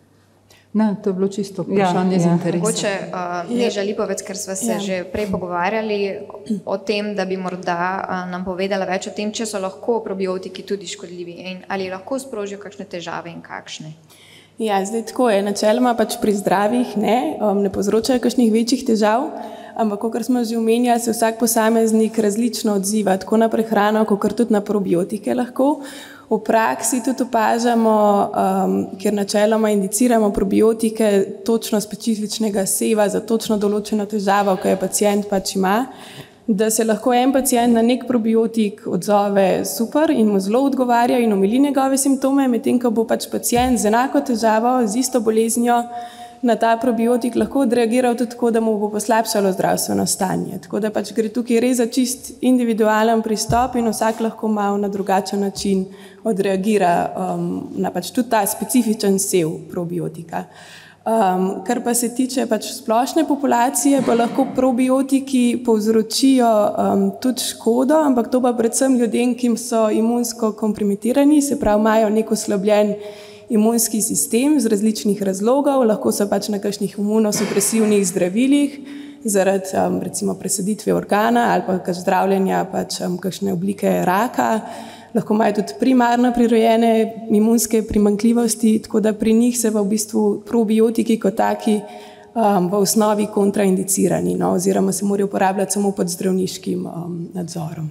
Ne, to je bilo čisto vprašanje, ja, z interesom. Mogoče uh, Neža Lipovec, ker sva se ja. že prej pogovarjali o tem, da bi morda uh, nam povedala več o tem, če so lahko probiotiki tudi škodljivi in ali lahko sprožijo kakšne težave in kakšne. Ja, zdaj tako je, načeloma pač pri zdravih ne, um, ne povzročajo kakšnih večjih težav, ampak kakor smo že omenjali, se vsak posameznik različno odziva, tako na prehrano, kakor tudi na probiotike lahko. V praksi tudi opažamo, um, ker načeloma indiciramo probiotike točno specifičnega seva za točno določeno težavo, ki jo pacient pač ima, da se lahko en pacient na nek probiotik odzove super in mu zelo odgovarja in omili njegove simptome, medtem ko bo pač pacient z enako težavo, z isto boleznijo na ta probiotik lahko odreagiral tudi tako, da mu bo poslabšalo zdravstveno stanje. Tako da pač gre tukaj res za čist individualen pristop in vsak lahko malo na drugačen način odreagira um, na pač tudi ta specifičen sev probiotika. Um, kar pa se tiče pač splošne populacije, pa lahko probiotiki povzročijo um, tudi škodo, ampak to pa predvsem ljudem, ki so imunsko kompromitirani, se pravi, imajo nek oslabljen imunski sistem z različnih razlogov, lahko so pač na kakšnih imunosupresivnih zdravilih, zaradi um, recimo presaditve organa ali pa kač zdravljenja pač um, kakšne oblike raka, lahko imajo tudi primarno prirojene imunske primanjkljivosti, tako da pri njih se v bistvu probiotiki kot taki um, v osnovi kontraindicirani, no, oziroma se morajo uporabljati samo pod zdravniškim um, nadzorom.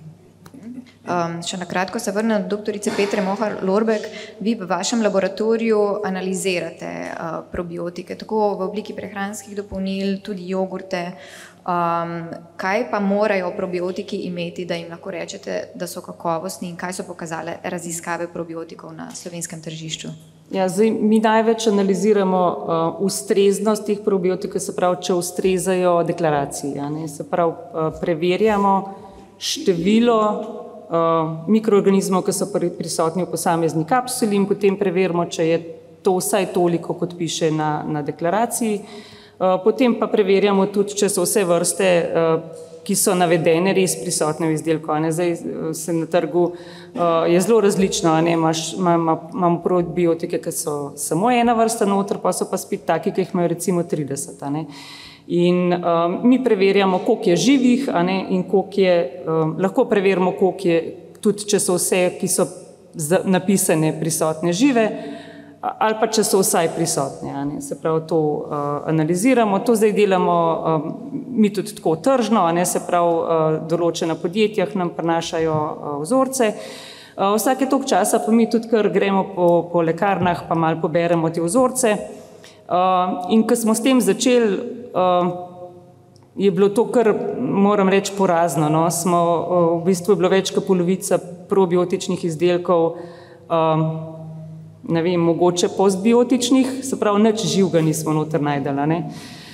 Um, še na kratko se vrnem do doktorice Petre Mohar Lorbek. Vi v vašem laboratoriju analizirate uh, probiotike, tako v obliki prehranskih dopolnil, tudi jogurte. Um, kaj pa morajo probiotiki imeti, da jim lahko rečete, da so kakovostni in kaj so pokazale raziskave probiotikov na slovenskem tržišču? Ja, zdaj, mi največ analiziramo uh, ustreznost teh probiotikov, se pravi, če ustrezajo deklaraciji. Ja, ne? Se pravi, uh, preverjamo število Uh, mikroorganizmov, ki so prisotni v posamezni kapsuli in potem preverimo, če je to vsaj toliko, kot piše na, na deklaraciji. Uh, potem pa preverjamo tudi, če so vse vrste, uh, ki so navedene, res prisotne v izdelku. Zdaj se na trgu uh, je zelo različno, ne? Imaš, ima, imamo probiotike, ki so samo ena vrsta noter, pa so pa spet taki, ki jih imajo recimo trideset. Ne? In um, mi preverjamo, koliko je živih, a ne, in koliko je, um, lahko preverimo, koliko je, tudi če so vse, ki so napisane, prisotne žive, ali pa če so vsaj prisotne, a ne, se pravi, to uh, analiziramo, to zdaj delamo um, mi tudi tako tržno, a ne, se pravi, uh, določena podjetja nam prinašajo uh, vzorce. Uh, vsake toliko časa pa mi tudi kar gremo po, po lekarnah, pa malo poberemo te vzorce. Uh, in ko smo s tem začeli, uh, je bilo to kar, moram reči, porazno. No? Smo, uh, v bistvu je bilo več kot polovica probiotičnih izdelkov, um, ne vem, mogoče postbiotičnih, se pravi, nič živega nismo noter najdela, ne.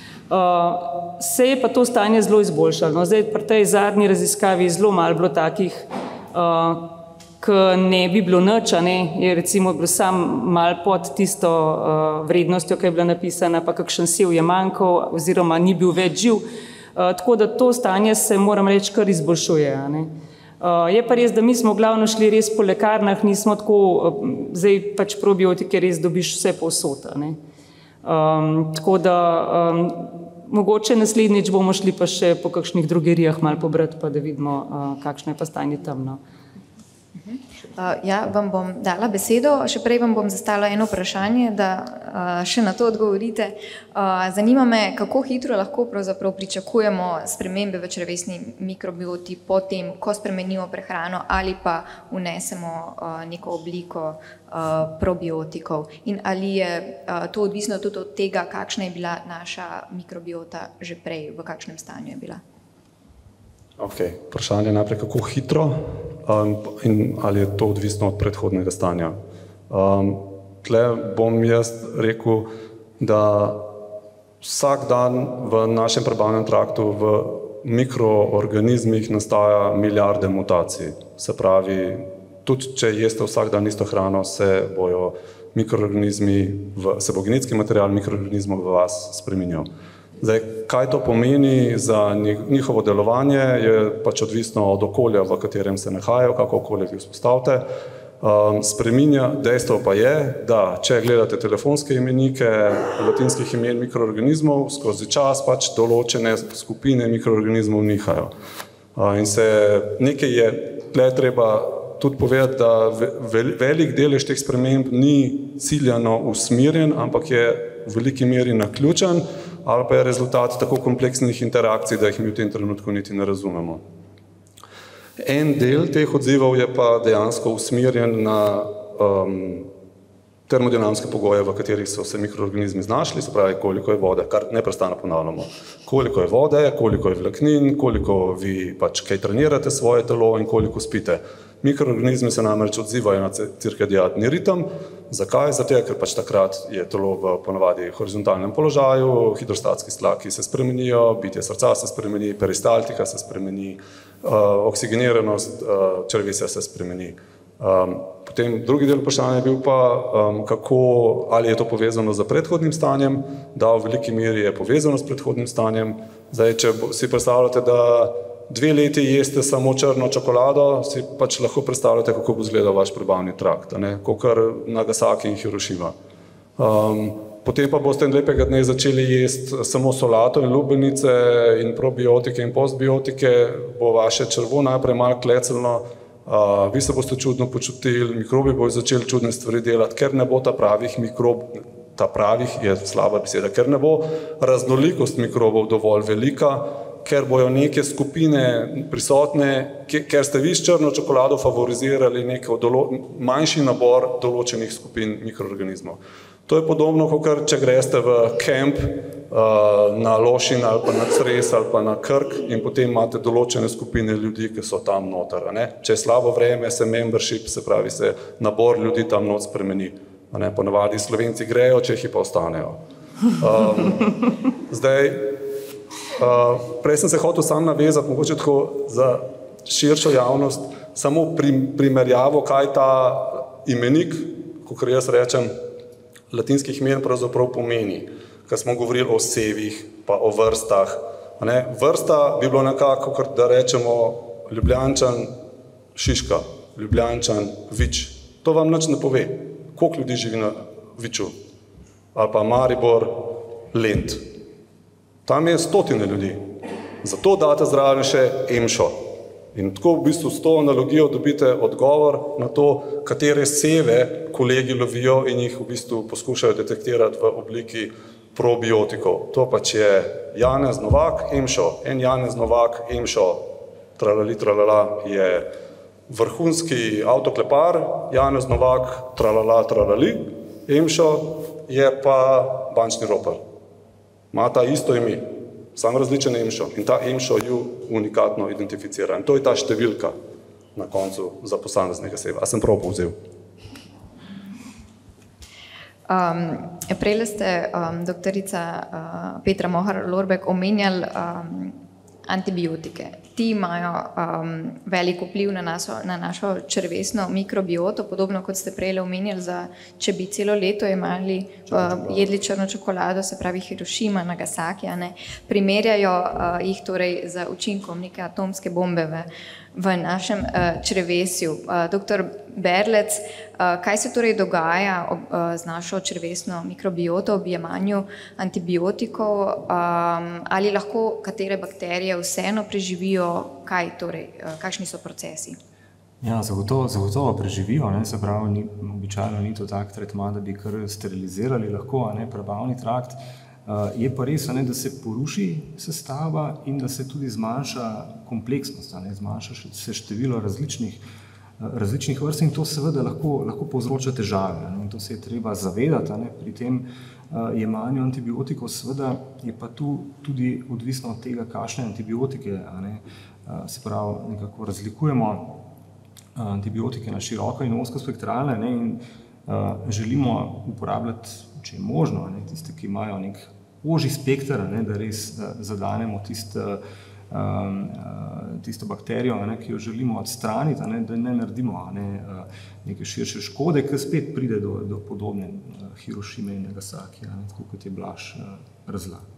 Uh, se je pa to stanje zelo izboljšalo. No, zdaj pri tej zadnji raziskavi zelo malo bilo takih, uh, ki ne bi bilo nič, ne, je recimo bilo sam malo pod tisto uh, vrednostjo, ki je bila napisana, pa kakšen sev je manjkal oziroma ni bil več živ. Uh, tako da to stanje se, moram reči, kar izboljšuje. Ne. Uh, je pa res, da mi smo glavno šli res po lekarnah, nismo tako, uh, zdaj pač probiotike res dobiš vse povsod. Ne. Um, tako da um, mogoče naslednjič bomo šli pa še po kakšnih drogerijah malo pobrati, pa da vidimo, uh, kakšno je pa stanje tam. No. Uh, ja, vam bom dala besedo, še prej vam bom zastavila eno vprašanje, da uh, še na to odgovorite. Uh, zanima me, kako hitro lahko pravzaprav pričakujemo spremembe v črevesni mikrobioti po tem, ko spremenimo prehrano ali pa vnesemo uh, neko obliko uh, probiotikov. In ali je uh, to odvisno tudi od tega, kakšna je bila naša mikrobiota že prej, v kakšnem stanju je bila? Ok, vprašanje najprej, kako hitro um, in ali je to odvisno od predhodnega stanja. Um, tle bom jaz rekel, da vsak dan v našem prebavnem traktu v mikroorganizmih nastaja milijarde mutacij. Se pravi, tudi če jeste vsak dan isto hrano, se bojo mikroorganizmi, v, se bo genetski material mikroorganizmov v vas spreminjal. Zdaj, kaj to pomeni za njihovo delovanje, je pač odvisno od okolja, v katerem se nahajajo, kako okolje vi vzpostavite. Um, spreminja, dejstvo pa je, da če gledate telefonske imenike latinskih imen mikroorganizmov, skozi čas pač določene skupine mikroorganizmov nihajo. Uh, in se nekaj je, tle treba tudi povedati, da velik delež teh sprememb ni ciljano usmerjen, ampak je v veliki meri naključen, ali pa je rezultat tako kompleksnih interakcij, da jih mi v tem trenutku niti ne razumemo. En del teh odzivov je pa dejansko usmerjen na um, termodinamske pogoje, v katerih so se mikroorganizmi znašli, se pravi, koliko je vode, kar neprestano ponavljamo. Koliko je vode, koliko je vlaknin, koliko vi pač kaj trenirate svoje telo in koliko spite. Mikroorganizmi se namreč odzivajo na cirkadiatni ritem. Zakaj? Zato, ker pač takrat je telo v ponavadi horizontalnem položaju, hidrostatski tlaki se spremenijo, bitje srca se spremeni, peristaltika se spremeni, uh, oksigeniranost uh, črevesja se spremeni. Um, potem drugi del vprašanja je bil pa, um, kako, ali je to povezano z predhodnim stanjem, da v veliki meri je povezano s predhodnim stanjem. Zdaj, če si predstavljate, da dve leti jeste samo črno čokolado, si pač lahko predstavljate, kako bo izgledal vaš prebavni trakt, kakor Nagasaki in Hirošima. Um, potem pa boste lepega dne začeli jesti samo solato in lubenice in probiotike in postbiotike, bo vaše črvo najprej malo klecalno, uh, vi se boste čudno počutili, mikrobi bojo začeli čudne stvari delati, ker ne bo ta pravih mikrob, ta pravih je slaba beseda, ker ne bo raznolikost mikrobov dovolj velika, ker bojo neke skupine prisotne, ker ste vi s črno čokolado favorizirali nek manjši nabor določenih skupin mikroorganizmov. To je podobno, kot če greste v kamp uh, na Lošin ali pa na Cres ali pa na Krk in potem imate določene skupine ljudi, ki so tam noter. Ne? Če je slabo vreme, se membership, se pravi, se nabor ljudi tam not spremeni. Ne? Ponavadi Slovenci grejo, Čehi pa ostanejo. Um, zdaj, Uh, prej sem se hotel sam navezati, mogoče tako za širšo javnost, samo prim, primerjavo, kaj ta imenik, kakor jaz rečem, latinskih imen pravzaprav pomeni, ker smo govorili o sevih, pa o vrstah. Ne? Vrsta bi bilo nekako, da rečemo Ljubljančan Šiška, Ljubljančan Vič. To vam nič ne pove, koliko ljudi živi na Viču, ali pa Maribor Lent. Tam je stotine ljudi. Zato date zraven še emšo. In tako v bistvu s to analogijo dobite odgovor na to, katere seve kolegi lovijo in jih v bistvu poskušajo detektirati v obliki probiotikov. To pač je Janez Novak, emšo. En Janez Novak, emšo, tralali, tralala, je vrhunski avtoklepar, Janez Novak, tralala, tralali, emšo je pa bančni ropar. Ima ta isto ime, samo različen emšo in ta emšo ju unikatno identificira. In to je ta številka. na koncu za posameznih oseb. A sem prav povzel? Um, Prej ste, um, doktorica uh, Petra Mohar-Lorbek, omenjali um, antibiotike. Ti imajo um, velik vpliv na, naso, na našo črevesno mikrobioto, podobno kot ste prej omenjali, za, če bi celo leto imeli, uh, jedli črno čokolado, se pravi Hirošima, Nagasaki, ne, primerjajo uh, jih torej z učinkom neke atomske bombe v, v našem uh, črevesju. Uh, doktor Berlec, uh, kaj se torej dogaja ob, uh, z našo črevesno mikrobioto ob jemanju antibiotikov, um, ali lahko katere bakterije vseeno preživijo, kaj torej, uh, kakšni so procesi? Ja, zagotovo, zagotovo preživijo, ne, se pravi, ni, običajno ni to tak tretma, da bi kar sterilizirali lahko, a ne, prebavni trakt. Uh, je pa res, ne, da se poruši sestava in da se tudi zmanjša kompleksnost, ne, zmanjša se število različnih, uh, različnih vrst in to seveda lahko, lahko povzroča težave. Ne, in to se je treba zavedati, ne, pri tem uh, jemanju antibiotikov, seveda je pa tu tudi odvisno od tega, kakšne antibiotike, a ne, uh, se pravi, nekako razlikujemo uh, antibiotike na široko in ozkospektralne, ne, in uh, želimo uporabljati, če je možno, ne, tiste, ki imajo nek ožji spekter, ne, da res uh, zadanemo tiste, um, uh, tisto bakterijo, ne, ki jo želimo odstraniti, ne, da ne naredimo ne, uh, neke širše škode, ki spet pride do, do podobne uh, Hirošime in Nagasaki, ne, tako kot je Blaž uh, razlagal.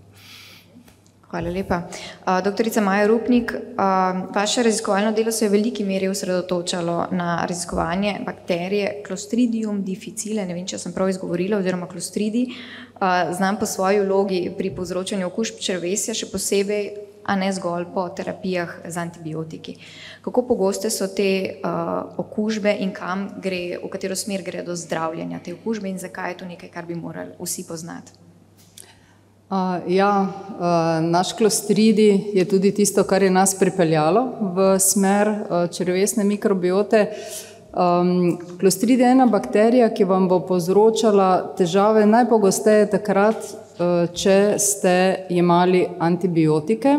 Hvala lepa. Uh, doktorica Maja Rupnik, uh, vaše raziskovalno delo se je v veliki meri osredotočalo na raziskovanje bakterije Clostridium difficile, ne vem, če sem prav izgovorila, oziroma Clostridi. Uh, znam po svoji vlogi pri povzročanju okužb črevesja, še posebej, a ne zgolj po terapijah z antibiotiki. Kako pogoste so te uh, okužbe in kam gre, v katero smer gre do zdravljenja te okužbe in zakaj je to nekaj, kar bi morali vsi poznati? Uh, ja, uh, naš Clostridi je tudi tisto, kar je nas pripeljalo v smer uh, črevesne mikrobiote. Um, Clostridi je ena bakterija, ki vam bo povzročala težave najpogosteje takrat, uh, če ste jemali antibiotike.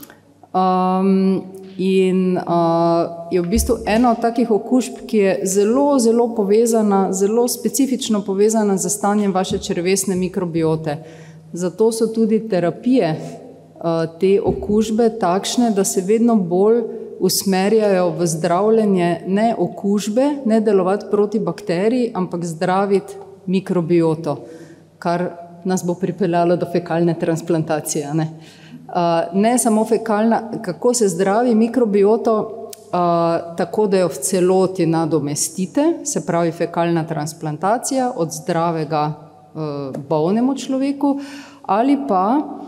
Um, in uh, je v bistvu ena od takih okužb, ki je zelo, zelo povezana, zelo specifično povezana z stanjem vaše črevesne mikrobiote. Zato so tudi terapije te okužbe takšne, da se vedno bolj usmerjajo v zdravljenje ne okužbe, ne delovati proti bakteriji, ampak zdraviti mikrobioto, kar nas bo pripeljalo do fekalne transplantacije. Ne, ne samo fekalna, kako se zdravi mikrobioto, tako da jo v celoti nadomestite, se pravi fekalna transplantacija od zdravega bolnemu človeku, ali pa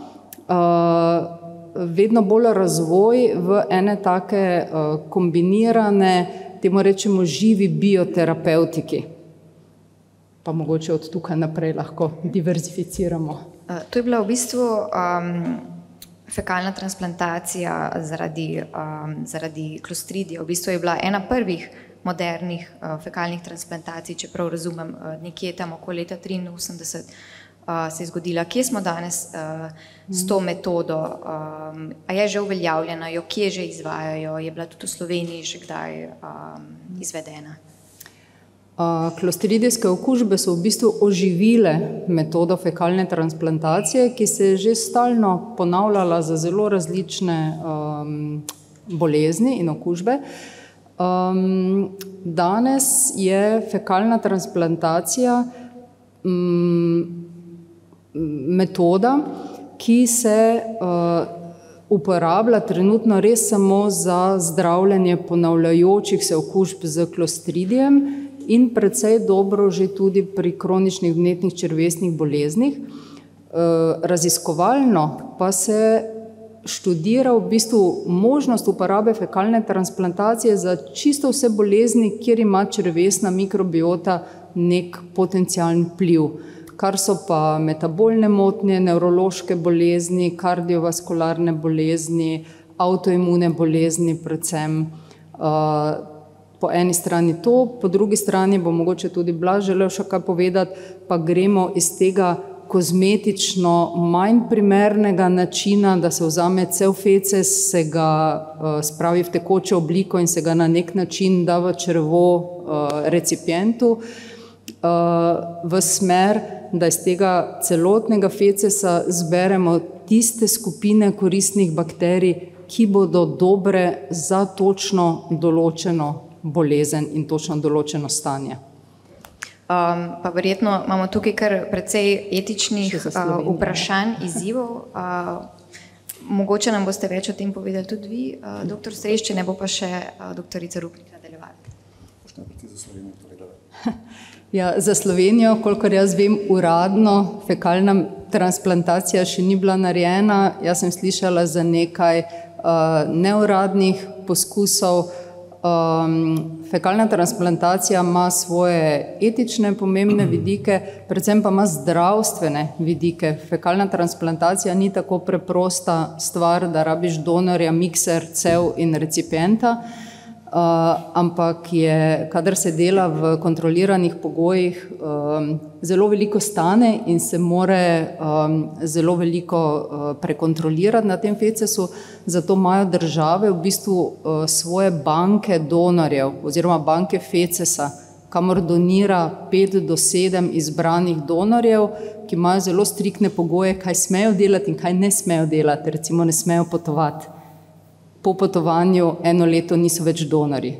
uh, vedno bolj razvoj v ene take uh, kombinirane, temu rečemo živi bioterapeutiki. Pa mogoče od tukaj naprej lahko diverzificiramo. Uh, to je bila v bistvu um, fekalna transplantacija zaradi, um, zaradi Clostridija. V bistvu je bila ena prvih modernih uh, fekalnih transplantacij, če prav razumem, uh, nekje tam okoli leta triinosemdeset uh, se je zgodila. Kje smo danes uh, s to metodo? Um, a je že uveljavljena, jo kje že izvajajo? Je bila tudi v Sloveniji že kdaj um, izvedena? Uh, Clostridijske okužbe so v bistvu oživile metodo fekalne transplantacije, ki se je že stalno ponavljala za zelo različne um, bolezni in okužbe. Um, danes je fekalna transplantacija um, metoda, ki se uh, uporablja trenutno res samo za zdravljenje ponavljajočih se okužb z Clostridijem in precej dobro že tudi pri kroničnih vnetnih črevesnih boleznih. Uh, raziskovalno pa se študira v bistvu možnost uporabe fekalne transplantacije za čisto vse bolezni, kjer ima črevesna mikrobiota nek potencialen vpliv, kar so pa metabolne motnje, nevrološke bolezni, kardiovaskularne bolezni, avtoimune bolezni predvsem. Po eni strani to, po drugi strani bo mogoče tudi Blaž želel še kaj povedati, pa gremo iz tega kozmetično manj primernega načina, da se vzame cel feces, se ga uh, spravi v tekočo obliko in se ga na nek način da v črevo uh, recipientu, uh, v smer, da iz tega celotnega fecesa zberemo tiste skupine koristnih bakterij, ki bodo dobre za točno določeno bolezen in točno določeno stanje. Um, pa verjetno imamo tukaj kar precej etičnih uh, vprašanj, izzivov. Uh, mogoče nam boste več o tem povedali tudi vi, uh, doktor Strešče, ne bo pa še uh, doktorica Rupnik nadaljevala. Ja, za Slovenijo, kolikor jaz vem, uradno fekalna transplantacija še ni bila narejena. Jaz sem slišala za nekaj uh, neuradnih poskusov. Um, fekalna transplantacija ima svoje etične pomembne vidike, predvsem pa ima zdravstvene vidike. Fekalna transplantacija ni tako preprosta stvar, da rabiš donorja, mikser, cev in recipienta, uh, ampak je, kadar se dela v kontroliranih pogojih, um, zelo veliko stane in se more um, zelo veliko uh, prekontrolirati na tem fecesu. Zato imajo države v bistvu uh, svoje banke donorjev oziroma banke fecesa, kamor donira pet do sedem izbranih donorjev, ki imajo zelo striktne pogoje, kaj smejo delati in kaj ne smejo delati. Recimo ne smejo potovati. Po potovanju eno leto niso več donorji.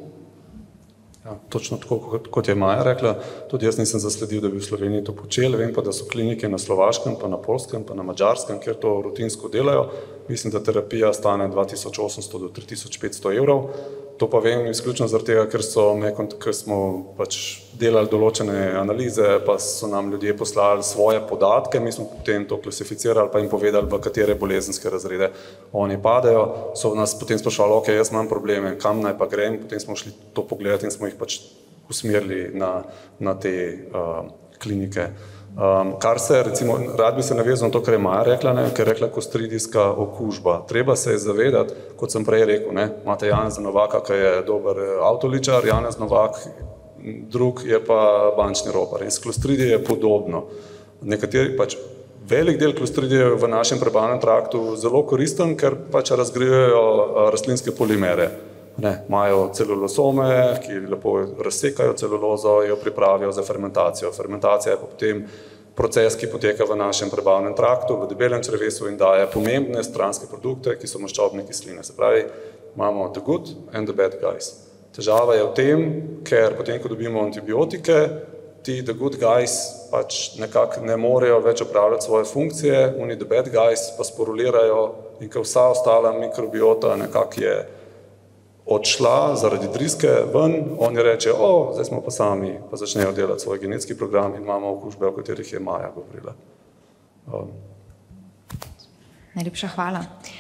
Ja, točno tako, kot je Maja rekla, tudi jaz nisem zasledil, da bi v Sloveniji to počeli. Vem pa, da so klinike na Slovaškem, pa na Poljskem, pa na Madžarskem, kjer to rutinsko delajo. Mislim, da terapija stane dva tisoč osemsto do tri tisoč petsto evrov. To pa vem izključno zaradi tega, ker, so me, ker smo pač delali določene analize, pa so nam ljudje poslali svoje podatke, mi smo potem to klasificirali, pa jim povedali, v katere bolezenske razrede oni padajo. So nas potem sprašvali, ok, jaz imam probleme, kam naj pa grem, potem smo šli to pogledati in smo jih pač usmerili na, na te uh, klinike. Um, kar se, recimo, rad bi se navezal na to, kar je Maja rekla, ne, ker je rekla kostridijska okužba. Treba se je zavedati, kot sem prej rekel, ne, imate Janeza Novaka, ki je dober avtoličar, Janez Novak, drug je pa bančni ropar. In s klostridije je podobno. Nekateri pač velik del klostridije v našem prebavnem traktu zelo koristen, ker pač razgrijejo rastlinske polimere. Ne, imajo celulosome, ki lepo razsekajo celulozo, jo pripravijo za fermentacijo. Fermentacija je potem proces, ki poteka v našem prebavnem traktu, v debelem črevesu in daje pomembne stranske produkte, ki so maščobne kisline. Se pravi, imamo the good and the bad guys. Težava je v tem, ker potem, ko dobimo antibiotike, ti the good guys pač nekako ne morejo več opravljati svoje funkcije, oni the bad guys pa sporulirajo in ko vsa ostala mikrobiota nekako je odšla zaradi driske ven, oni rečejo, o, zdaj smo pa sami, pa začnejo delati svoj genetski program in imamo okužbe, o katerih je Maja govorila. Um. Najlepša hvala.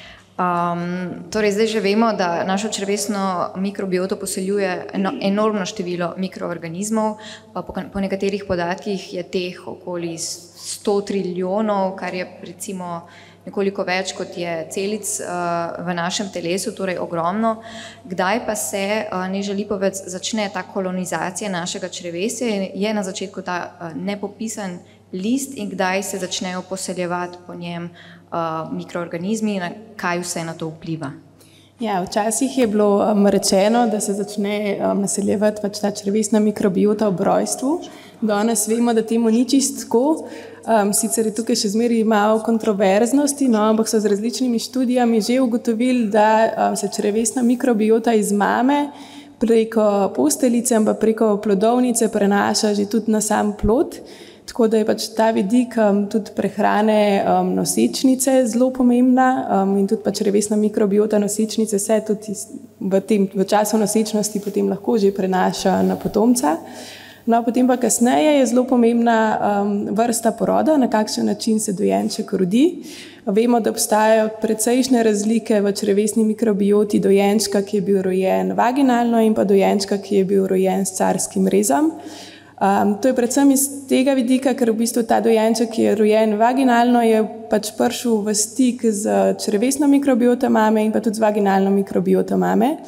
Um, torej, zdaj že vemo, da našo črevesno mikrobioto poseljuje eno, enormno število mikroorganizmov, pa po, po nekaterih podatkih je teh okoli sto trilijonov, kar je recimo nekoliko več, kot je celic uh, v našem telesu, torej ogromno. Kdaj pa se, uh, Neža Lipovec, začne ta kolonizacija našega črevesja? Je na začetku ta uh, nepopisan list in kdaj se začnejo poseljevati po njem uh, mikroorganizmi in kaj vse na to vpliva? Ja, včasih je bilo um, rečeno, da se začne um, naseljevati pač ta črevesna mikrobiota ob rojstvu. Danes vemo, da temu ni čist tako. Um, sicer je tukaj še zmeraj malo kontroverznosti, no, ampak so z različnimi študijami že ugotovili, da um, se črevesna mikrobiota iz mame preko posteljice, ampak preko plodovnice prenaša že tudi na sam plod. Tako da je pač ta vidik um, tudi prehrane um, nosečnice zelo pomembna um, in tudi pač črevesna mikrobiota nosečnice se tudi v, tem, v času nosečnosti potem lahko že prenaša na potomca. No, potem pa kasneje je zelo pomembna um, vrsta poroda, na kakšen način se dojenček rodi. Vemo, da obstajajo precejšnje razlike v črevesni mikrobioti dojenčka, ki je bil rojen vaginalno in pa dojenčka, ki je bil rojen s carskim rezom. Um, to je predvsem iz tega vidika, ker v bistvu ta dojenček, ki je rojen vaginalno, je pač prišel v stik z črevesno mikrobioto mame in pa tudi z vaginalno mikrobioto mame.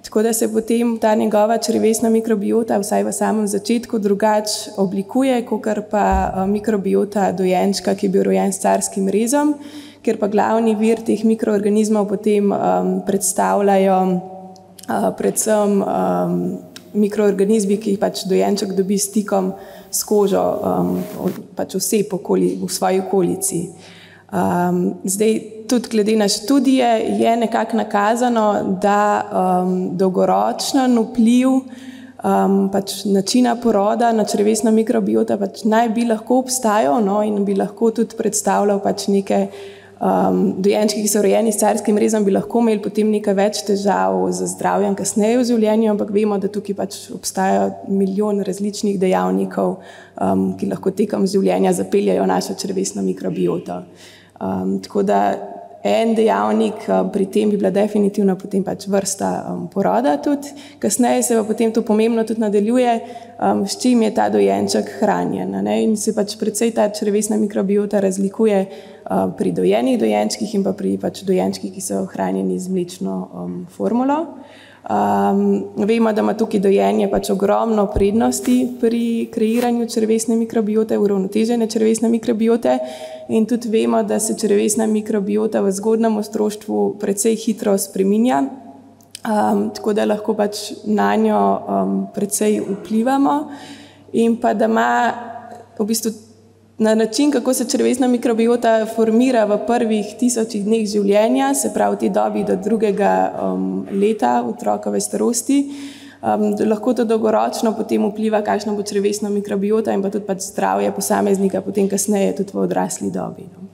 Tako da se potem ta njegova črevesna mikrobiota vsaj v samem začetku drugače oblikuje, kakor pa mikrobiota dojenčka, ki je bil rojen s carskim rezom, ker pa glavni vir teh mikroorganizmov potem um, predstavljajo uh, predvsem um, mikroorganizmi, ki jih pač dojenček dobi stikom s kožo, um, pač oseb okoli, v svoji okolici. Um, zdaj, tudi glede na študije je nekako nakazano, da um, dolgoročen vpliv um, pač načina poroda na črevesno mikrobiota pač naj bi lahko obstajal, no, in bi lahko tudi predstavljal pač neke um, dojenčki, ki so rojeni s carskim rezom, bi lahko imeli potem nekaj več težav z zdravjem kasneje v življenju, ampak vemo, da tukaj pač obstajajo milijon različnih dejavnikov, um, ki lahko tekom življenja zapeljajo našo črevesno mikrobioto. Um, tako da en dejavnik um, pri tem bi bila definitivno potem pač vrsta um, poroda tudi. Kasneje se pa potem to pomembno tudi nadaljuje, um, s čim je ta dojenček hranjen. Ne? In se pač precej ta črevesna mikrobiota razlikuje um, pri dojenih dojenčkih in pa pri pač dojenčkih, ki so hranjeni z mlečno um, formulo. Um, vemo, da ima tukaj dojenje pač ogromno prednosti pri kreiranju črevesne mikrobiote, uravnotežene črevesne mikrobiote, in tudi vemo, da se črevesna mikrobiota v zgodnjem otroštvu precej hitro spreminja, um, tako da lahko pač na njo um, precej vplivamo, in pa da ima v bistvu na način, kako se črevesna mikrobiota formira v prvih tisočih dneh življenja, se pravi v tej dobi do drugega um, leta otrokove starosti, um, lahko to dolgoročno potem vpliva, kakšna bo črevesna mikrobiota in pa tudi pač zdravje posameznika potem kasneje tudi v odrasli dobi. No.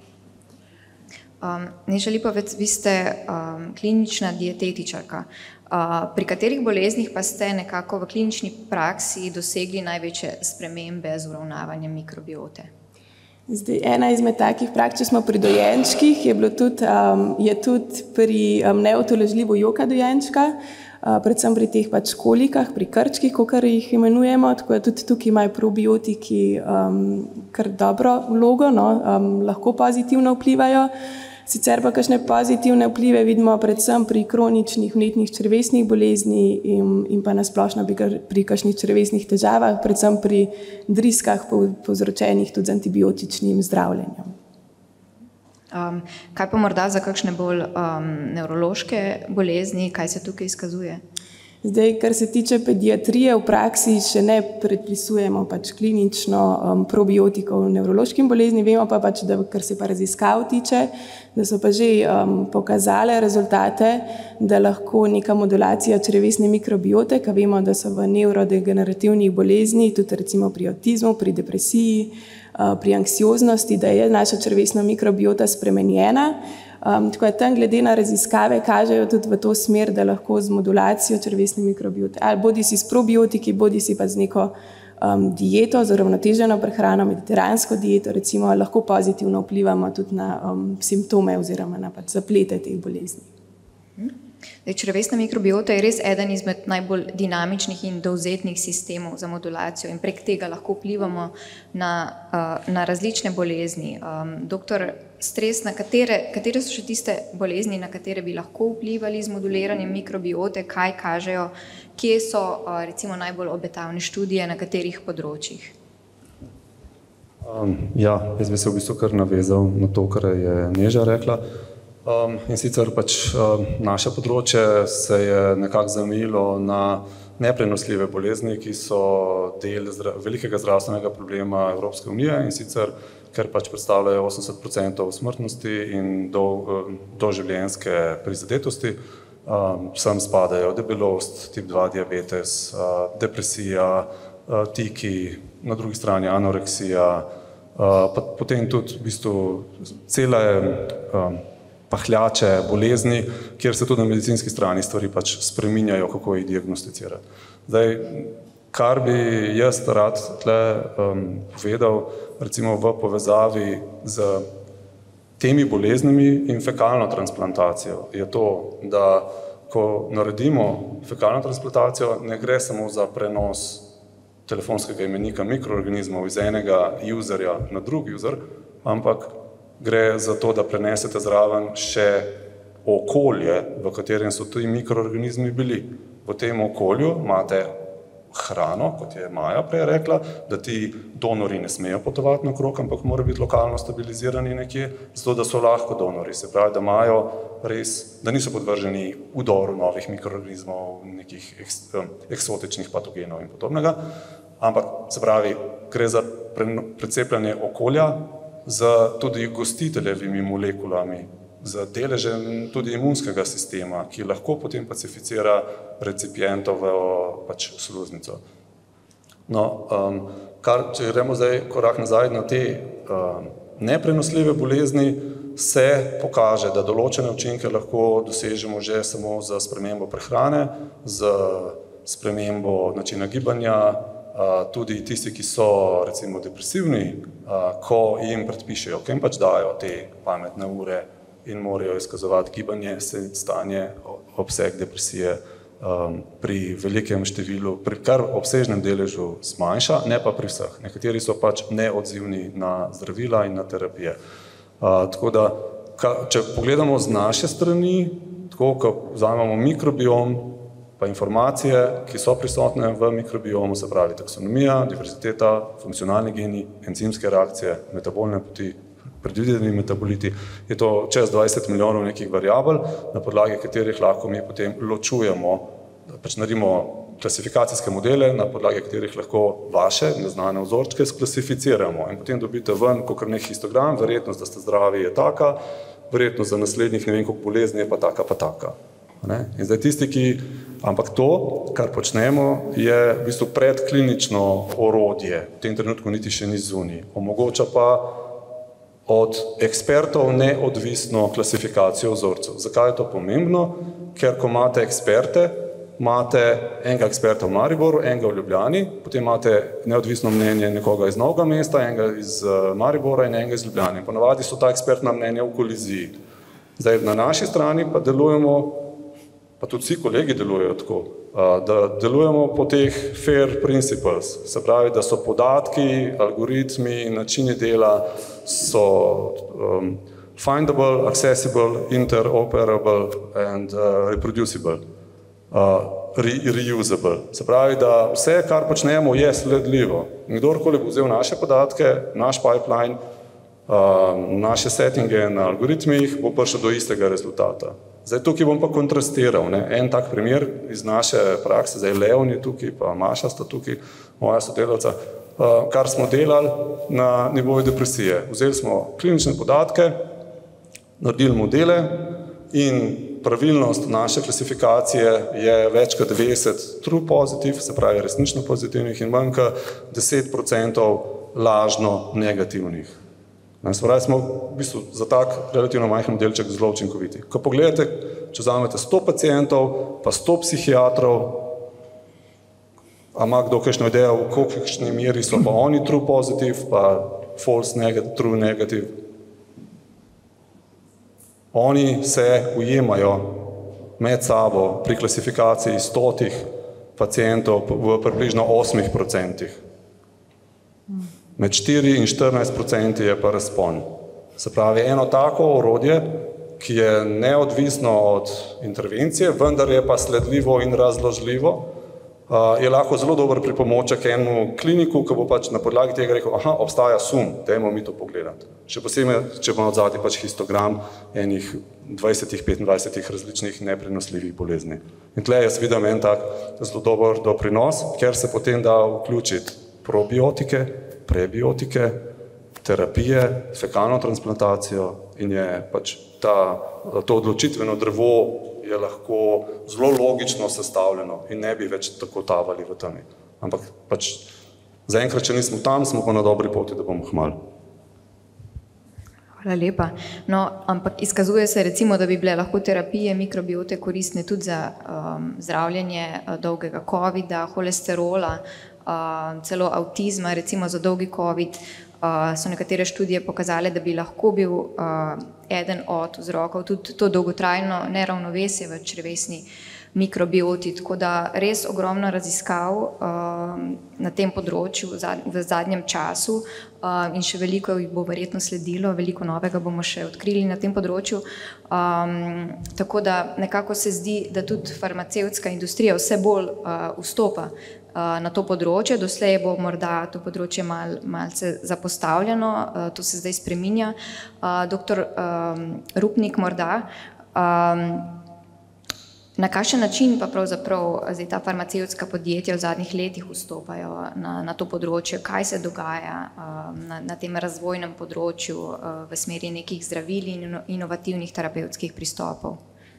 Um, Neža Lipovec, vi ste um, klinična dietetičarka. Uh, pri katerih boleznih pa ste nekako v klinični praksi dosegli največje spremembe z uravnavanjem mikrobiote? Zdaj, ena izmed takih praks, če smo pri dojenčkih, je, bilo tudi, um, je tudi pri um, neutolažljivo joka dojenčka, uh, predvsem pri teh pač kolikah, pri krčkih, kakor jih imenujemo, tako da tudi tukaj imajo probiotiki um, kar dobro vlogo, no, um, lahko pozitivno vplivajo. Sicer pa kakšne pozitivne vplive vidimo predvsem pri kroničnih vnetnih črevesnih bolezni in, in pa nasplošno pri, pri kakšnih črevesnih težavah, predvsem pri driskah povzročenih tudi z antibiotičnim zdravljenjem. Um, kaj pa morda za kakšne bolj um, nevrološke bolezni, kaj se tukaj izkazuje? Zdaj, kar se tiče pediatrije, v praksi še ne predpisujemo pač klinično um, probiotikov nevrološkim bolezni, vemo pa pač, da kar se pa raziskav tiče, da so pa že um, pokazale rezultate, da lahko neka modulacija črevesne mikrobiote, ki vemo, da so v nevrodegenerativnih bolezni, tudi recimo pri avtizmu, pri depresiji, uh, pri anksioznosti, da je naša črevesna mikrobiota spremenjena. Um, tako da tam glede na raziskave kažejo tudi v to smer, da lahko z modulacijo črevesne mikrobiote, ali bodi si s probiotiki, bodi si pa z neko um, dieto, z uravnoteženo prehrano, mediteransko dieto, recimo, lahko pozitivno vplivamo tudi na um, simptome oziroma na pač zaplete teh bolezni. Dej, črevesna mikrobiota je res eden izmed najbolj dinamičnih in dovzetnih sistemov za modulacijo in prek tega lahko vplivamo na, uh, na različne bolezni. Um, doktor Stres, na katere, katere so še tiste bolezni, na katere bi lahko vplivali z moduliranjem mikrobiote, kaj kažejo, kje so uh, recimo najbolj obetavne študije, na katerih področjih? Um, ja, jaz bi se v bistvu kar navezal na to, kar je Neža rekla. Um, in sicer pač um, naše področje se je nekako zamejilo na neprenosljive bolezni, ki so del zdra, velikega zdravstvenega problema Evropske unije, in sicer ker pač predstavljajo osemdeset procentov smrtnosti in do, doživljenjske prizadetosti. Um, sem spadajo debelost, tip dva diabetes, uh, depresija, uh, tiki, na drugi strani anoreksija, uh, pa potem tudi v bistvu cele um, pahljače, bolezni, kjer se tudi na medicinski strani stvari pač spreminjajo, kako jih diagnosticirati. Zdaj, kar bi jaz rad tle um, povedal, recimo v povezavi z temi boleznimi in fekalno transplantacijo, je to, da ko naredimo fekalno transplantacijo, ne gre samo za prenos telefonskega imenika mikroorganizmov iz enega userja na drug user, ampak gre za to, da prenesete zraven še okolje, v katerem so ti mikroorganizmi bili. v tem okolju imate hrano, kot je Maja prej rekla, da ti donori ne smejo potovati naokrog, ampak morajo biti lokalno stabilizirani nekje, zato da so lahko donori. Se pravi, da imajo res, da niso podvrženi vdoru novih mikroorganizmov, nekih eksotičnih patogenov in podobnega, ampak se pravi, gre za precepljanje okolja z tudi gostiteljevimi molekulami, z deležem tudi imunskega sistema, ki lahko potem pacificira recipientovo pač sluznico. No, um, kar, če gremo zdaj korak nazaj na te um, neprenosljive bolezni, se pokaže, da določene učinke lahko dosežemo že samo z spremembo prehrane, z spremembo načina gibanja, tudi tisti, ki so recimo depresivni, ko jim predpišejo, ko jim pač dajo te pametne ure in morajo izkazovati gibanje, se stanje, obseg depresije um, pri velikem številu, pri kar obsežnem deležu zmanjša, ne pa pri vseh. Nekateri so pač neodzivni na zdravila in na terapije. Uh, tako da, ka, če pogledamo z naše strani, tako, ko vzamemo mikrobiom, pa informacije, ki so prisotne v mikrobiomu, se pravi taksonomija, diverziteta, funkcionalni geni, enzimske reakcije, metabolne poti, predvideni metaboliti, je to čez dvajset milijonov nekih variabel, na podlagi katerih lahko mi potem ločujemo, pač naredimo klasifikacijske modele, na podlagi katerih lahko vaše neznane vzorčke sklasificiramo in potem dobite ven kakor nek histogram, verjetnost, da ste zdravi, je taka, verjetnost za naslednjih ne vem koliko bolezni je pa taka, pa taka. Ne? In zdaj tisti, ki, ampak to, kar počnemo, je v bistvu predklinično orodje, v tem trenutku niti še ni zunaj, omogoča pa od ekspertov neodvisno klasifikacijo vzorcev. Zakaj je to pomembno? Ker ko imate eksperte, imate enega eksperta v Mariboru, enega v Ljubljani, potem imate neodvisno mnenje nekoga iz Novega mesta, enega iz Maribora in enega iz Ljubljane. Ponavadi so ta ekspertna mnenja v koliziji. Zdaj, na naši strani pa delujemo, pa tudi vsi kolegi delujejo tako, da delujemo po teh fair principles, se pravi, da so podatki, algoritmi, načini dela so um, findable, accessible, interoperable and uh, reproducible, uh, re reusable. Se pravi, da vse, kar počnemo, je sledljivo. Kdorkoli bo vzel naše podatke, naš pipeline, uh, naše settinge na algoritmih, bo prišel do istega rezultata. Zdaj, tukaj bom pa kontrastiral, ne? En tak primer iz naše prakse, zdaj Leon je tukaj, pa Maša sta tukaj, moja sodelavca, kar smo delali na nivoju depresije. Vzeli smo klinične podatke, naredili modele in pravilnost naše klasifikacije je več kot devetdeset true positive, se pravi resnično pozitivnih in manj kot deset procentov lažno negativnih. Se pravi, smo v bistvu za tak relativno majhen delček zelo učinkoviti. Ko pogledate, če vzamete sto pacientov, pa sto psihiatrov, a ima kdo kakšno idejo, v kolikšni meri so pa oni true positive, pa false negative, true negative. Oni se ujemajo med sabo pri klasifikaciji stotih pacientov v približno osmih procentih. Med štiri in štirinajst procenti je pa razpon. Se pravi, eno tako orodje, ki je neodvisno od intervencije, vendar je pa sledljivo in razložljivo, je lahko zelo dober pripomoček enemu kliniku, ki bo pač na podlagi tega rekel, aha, obstaja sum, dajmo mi to pogledati. Še posebej, če bomo odzadnji pač histogram enih dvajsetih, petindvajsetih različnih neprenosljivih bolezni. In tle jaz vidim en tak zelo dober doprinos, ker se potem da vključiti probiotike, prebiotike, terapije, fekalno transplantacijo in je pač ta, to odločitveno drevo je lahko zelo logično sestavljeno in ne bi več tako tavali v temi. Ampak pač zaenkrat, če nismo tam, smo pa na dobri poti, da bomo hmali. Hvala lepa. No, ampak izkazuje se recimo, da bi bile lahko terapije mikrobiote koristne tudi za um, zdravljenje uh, dolgega covida, holesterola, uh, celo avtizma, recimo za dolgi covid. Uh, so nekatere študije pokazale, da bi lahko bil uh, eden od vzrokov tudi to dolgotrajno neravnovesje v črevesni mikrobioti, tako da res ogromno raziskav um, na tem področju v zadnjem času um, in še veliko jih bo verjetno sledilo, veliko novega bomo še odkrili na tem področju. Um, tako da nekako se zdi, da tudi farmacevtska industrija vse bolj uh, vstopa uh, na to področje. Doslej bo morda to področje mal, malce zapostavljeno, uh, to se zdaj spreminja. Uh, doktor um, Rupnik morda, um, na kakšen način pa pravzaprav zdaj ta farmacevtska podjetja v zadnjih letih vstopajo na, na to področje, kaj se dogaja um, na, na tem razvojnem področju uh, v smeri nekih zdravil in inovativnih terapevtskih pristopov?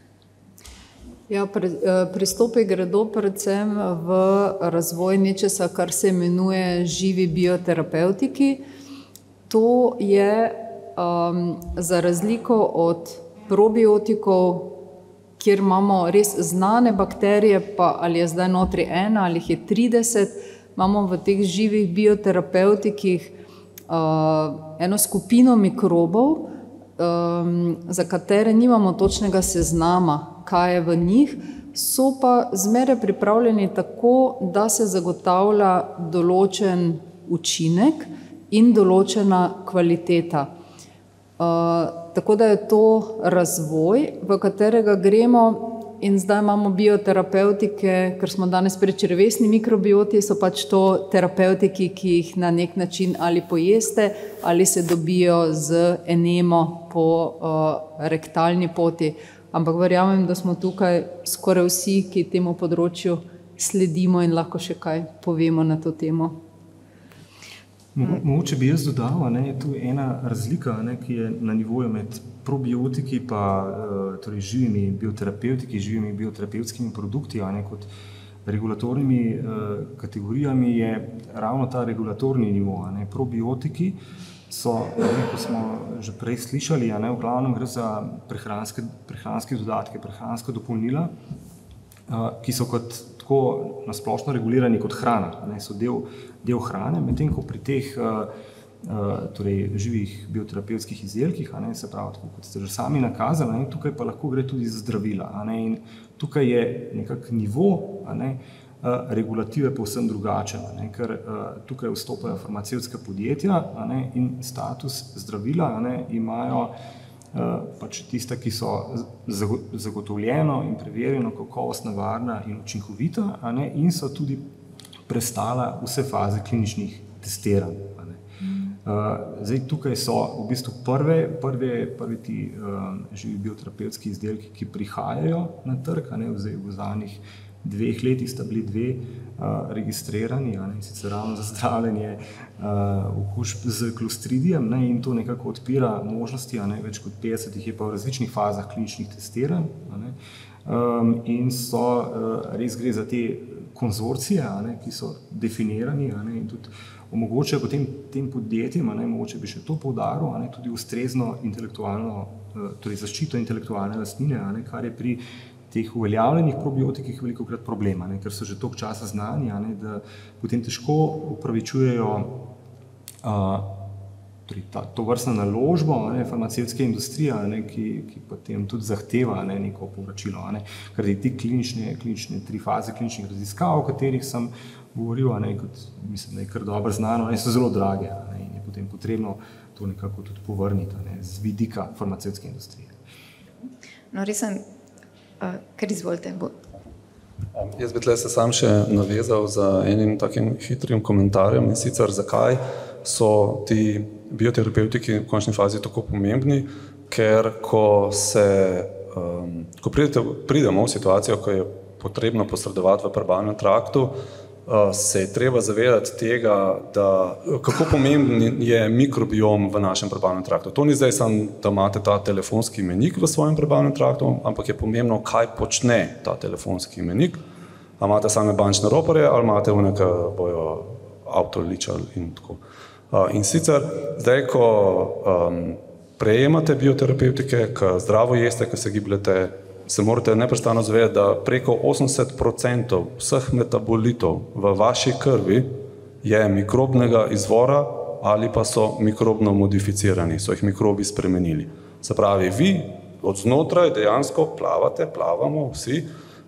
Ja, pri, pristopi gredo predvsem v razvoj nečesa, kar se imenuje živi bioterapeutiki. To je um, za razliko od probiotikov, kjer imamo res znane bakterije, pa ali je zdaj notri ena ali jih je trideset, imamo v teh živih bioterapeutikih uh, eno skupino mikrobov, um, za katere nimamo točnega seznama, kaj je v njih, so pa zmeraj pripravljeni tako, da se zagotavlja določen učinek in določena kvaliteta. Uh, tako da je to razvoj, v katerega gremo in zdaj imamo bioterapeutike, ker smo danes pri črevesni mikrobioti, so pač to terapeutiki, ki jih na nek način ali pojeste ali se dobijo z enemo po uh, rektalni poti. Ampak verjamem, da smo tukaj skoraj vsi, ki temu področju sledimo in lahko še kaj povemo na to temo. Mogoče bi jaz dodal, ne, je tu ena razlika, ne, ki je na nivoju med probiotiki pa torej živimi bioterapeutiki, živimi bioterapevtskimi produkti, ne, kot regulatornimi eh, kategorijami je ravno ta regulatorni nivo. Ne. Probiotiki so, ne, kot smo že prej slišali, ne, v glavnem gre za prehranske, prehranske dodatke, prehranska dopolnila, eh, ki so kot tako nasplošno regulirani kot hrana, ne, so del del hrane, medtem ko pri teh uh, uh, torej živih bioterapevtskih izdelkih, a ne, se pravi, tako kot ste že sami nakazali, ne, tukaj pa lahko gre tudi za zdravila, a ne, in tukaj je nekak nivo, a ne, uh, regulative povsem drugačen, a ne, ker uh, tukaj vstopajo farmacevtska podjetja, a ne, in status zdravila, a ne, imajo uh, pač tista, ki so zagotovljeno in preverjeno kakovostna, varna in učinkovita, a ne, in so tudi prestala vse faze kliničnih testiranj. Uh, zdaj tukaj so v bistvu prve, prve, prvi ti uh, živi bioterapevtski izdelki, ki prihajajo na trg, a ne, zdaj v zadnjih dveh letih sta bili dve uh, registrirani, a ne, sicer ravno za zdravljenje uh, okužb z klostridijem, ne, in to nekako odpira možnosti, a ne, več kot petdeset jih je pa v različnih fazah kliničnih testiranj, a ne, um, in so uh, res gre za te konzorcije, a ne, ki so definirani, a ne, in tudi omogočajo potem tem podjetjem, a ne, mogoče bi še to poudaril, a ne, tudi ustrezno intelektualno, torej zaščito intelektualne lastnine, a ne, kar je pri teh uveljavljenih probiotikih velikokrat problem, a ne, ker so že toliko časa znani, a ne, da potem težko upravičujejo uh, torej ta, to vrstno naložbo, a ne, farmacevtske industrije, a ne, ki, ki potem tudi zahteva, a ne, neko povračilo, a ne, ker ti klinične, klinične tri faze kliničnih raziskav, o katerih sem govoril, a ne, kot mislim, da je kar dobro znano, a ne, so zelo drage, a ne, in je potem potrebno to nekako tudi povrniti, a ne, z vidika farmacevtske industrije. No, res sem, uh, kar izvolite. Bo. Um, jaz bi tle se sam še navezal za enim takim hitrim komentarjem, in sicer zakaj so ti bioterapeutiki v končni fazi tako pomembni, ker ko se, um, ko pridete, pridemo v situacijo, ko je potrebno posredovati v prebavnem traktu, uh, se je treba zavedati tega, da kako pomemben je mikrobiom v našem prebavnem traktu. To ni zdaj samo, da imate ta telefonski imenik v svojem prebavnem traktu, ampak je pomembno, kaj počne ta telefonski imenik. A imate same bančne roporje ali imate v neka bojo avtoličali in tako. Uh, in sicer, zdaj, ko um, prejemate bioterapeutike, ko zdravo jeste, ko se gibljete, se morate neprestano zavedati, da preko osemdeset procentov vseh metabolitov v vaši krvi je mikrobnega izvora ali pa so mikrobno modificirani, so jih mikrobi spremenili. Se pravi, vi od znotraj dejansko plavate, plavamo vsi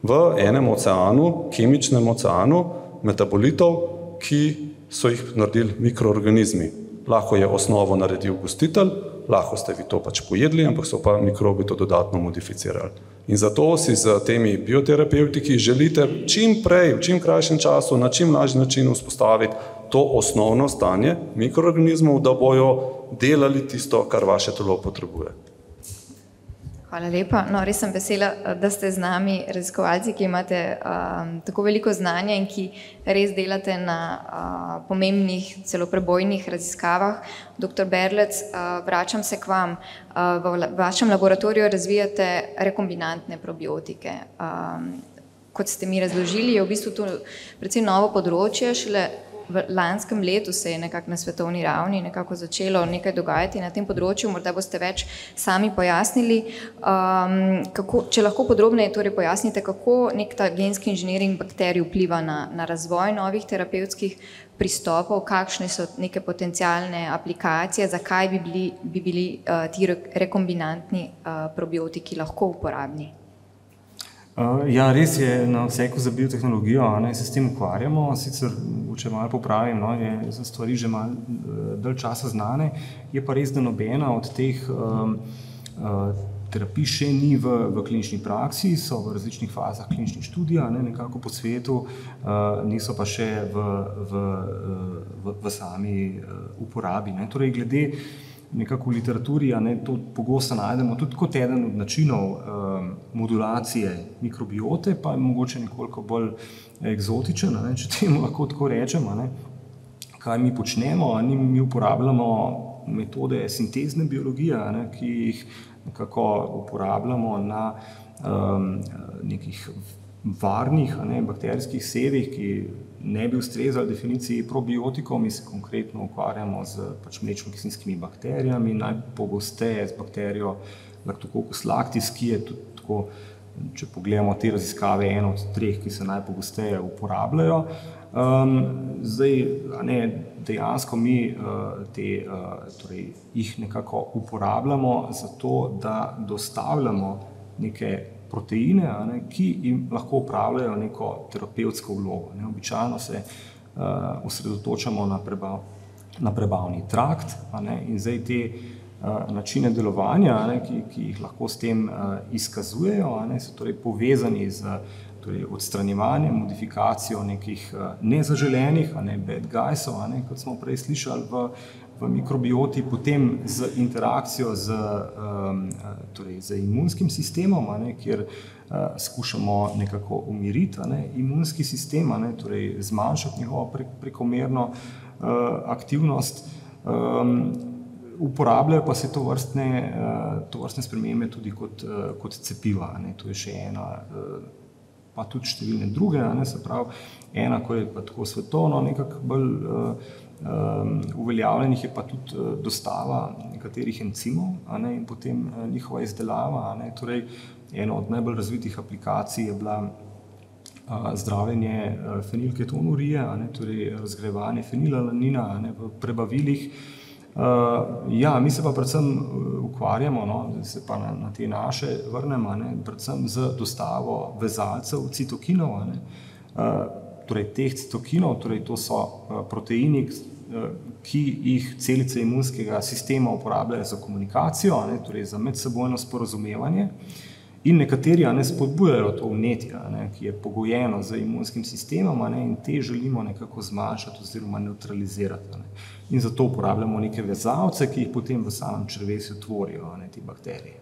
v enem oceanu, kemičnem oceanu metabolitov, ki so jih naredili mikroorganizmi. Lahko je osnovo naredil gostitelj, lahko ste vi to pač pojedli, ampak so pa mikrobi to dodatno modificirali. In zato si z temi bioterapeutiki želite čim prej, v čim krajšem času, na čim lažji način vzpostaviti to osnovno stanje mikroorganizmov, da bojo delali tisto, kar vaše telo potrebuje. Hvala lepa. No, res sem vesela, da ste z nami raziskovalci, ki imate um, tako veliko znanja in ki res delate na uh, pomembnih, celo prebojnih raziskavah. doktor Berlec, uh, vračam se k vam. Uh, v vašem laboratoriju razvijate rekombinantne probiotike. Um, kot ste mi razložili, je v bistvu to predvsem novo področje, šele v lanskem letu se je nekako na svetovni ravni nekako začelo nekaj dogajati na tem področju, morda boste več sami pojasnili. Um, kako, če lahko podrobneje torej pojasnite, kako nek ta genski inženiring bakterij vpliva na, na razvoj novih terapevtskih pristopov, kakšne so neke potencialne aplikacije, zakaj bi bili, bi bili uh, ti rekombinantni uh, probiotiki lahko uporabni? Uh, ja, res je, na odseku za biotehnologijo, ne, se s tem ukvarjamo, sicer, če malo popravim, no, je za stvari že malo uh, dalj časa znane, je pa res, da nobena od teh um, uh, terapij še ni v, v klinični praksi, so v različnih fazah kliničnih študij, ne, nekako po svetu, uh, niso pa še v, v, v, v sami uh, uporabi. Ne. Torej, glede nekako v literaturi, a ne, to pogosto najdemo tudi kot eden od načinov um, modulacije mikrobiote, pa je mogoče nekoliko bolj eksotičen, a ne, če temu lahko tako rečem, a ne. Kaj mi počnemo, a ne, mi uporabljamo metode sintezne biologije, a ne, ki jih nekako uporabljamo na um, nekih varnih, a ne, bakterijskih sevih, ki ne bi ustrezali definiciji probiotikov. Mi se konkretno ukvarjamo z pač mlečno-kislinskimi bakterijami, najpogosteje z bakterijo Lactococcus lactis, ki je tudi tako, če pogledamo te raziskave, eno od treh, ki se najpogosteje uporabljajo. Um, zdaj, a ne, dejansko mi uh, te, uh, torej, jih nekako uporabljamo zato, da dostavljamo neke proteine, a ne, ki jim lahko upravljajo neko terapevtsko vlogo. Ne. Običajno se uh, osredotočamo na, prebav, na prebavni trakt, a ne, in zdaj te uh, načine delovanja, a ne, ki, ki jih lahko s tem uh, izkazujejo, a ne, so torej povezani z torej, odstranjevanjem, modifikacijo nekih uh, nezaželenih, a ne, bad guysov, a ne, kot smo prej slišali v v mikrobioti, potem z interakcijo z, um, torej, z imunskim sistemom, a ne, kjer uh, skušamo nekako umiriti, a ne, imunski sistem, a ne, torej zmanjšati njegovo pre, prekomerno uh, aktivnost. Um, uporabljajo pa se to vrstne, uh, to vrstne spremembe tudi kot, uh, kot cepiva, a ne, to je še ena, uh, pa tudi številne druge, a ne, se pravi, ena, ko je pa tako svetovno nekako bolj uh, Um, uveljavljenih je pa tudi uh, dostava nekaterih encimov, a ne, in potem uh, njihova izdelava, a ne, torej ena od najbolj razvitih aplikacij je bila uh, zdravljenje uh, fenilketonurije, a ne, torej razgrajevanje fenilalanina, a ne, v prebavilih. Uh, ja, mi se pa predvsem ukvarjamo, no, da se pa na, na te naše vrnemo, a ne, predvsem z dostavo vezalcev citokinov, a ne, uh, torej teh citokinov, torej to so uh, proteini, ki jih celice imunskega sistema uporabljajo za komunikacijo, a ne, torej za medsebojno sporazumevanje, in nekateri, a ne, spodbujajo to vnetje, a ne, ki je pogojeno z imunskim sistemom, a ne, in te želimo nekako zmanjšati oziroma neutralizirati, a ne. In zato uporabljamo neke vezalce, ki jih potem v samem črevesju tvorijo, a ne, te bakterije.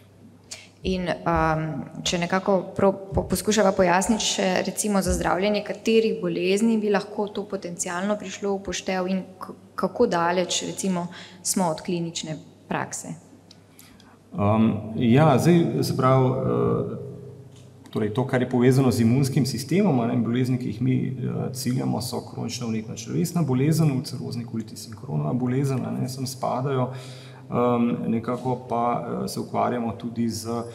In um, če nekako pro, po, poskušava pojasniti še recimo za zdravljenje, katerih bolezni bi lahko to potencialno prišlo v poštev in k, kako daleč recimo smo od klinične prakse? Um, ja, zdaj se pravi, uh, torej to, kar je povezano z imunskim sistemom, a ne, bolezni, ki jih mi uh, ciljamo, so kronična vnetna črevesna bolezen, ulcerozni kolitis in Crohnova bolezen, a ne, sem spadajo. Um, nekako pa uh, se ukvarjamo tudi z uh,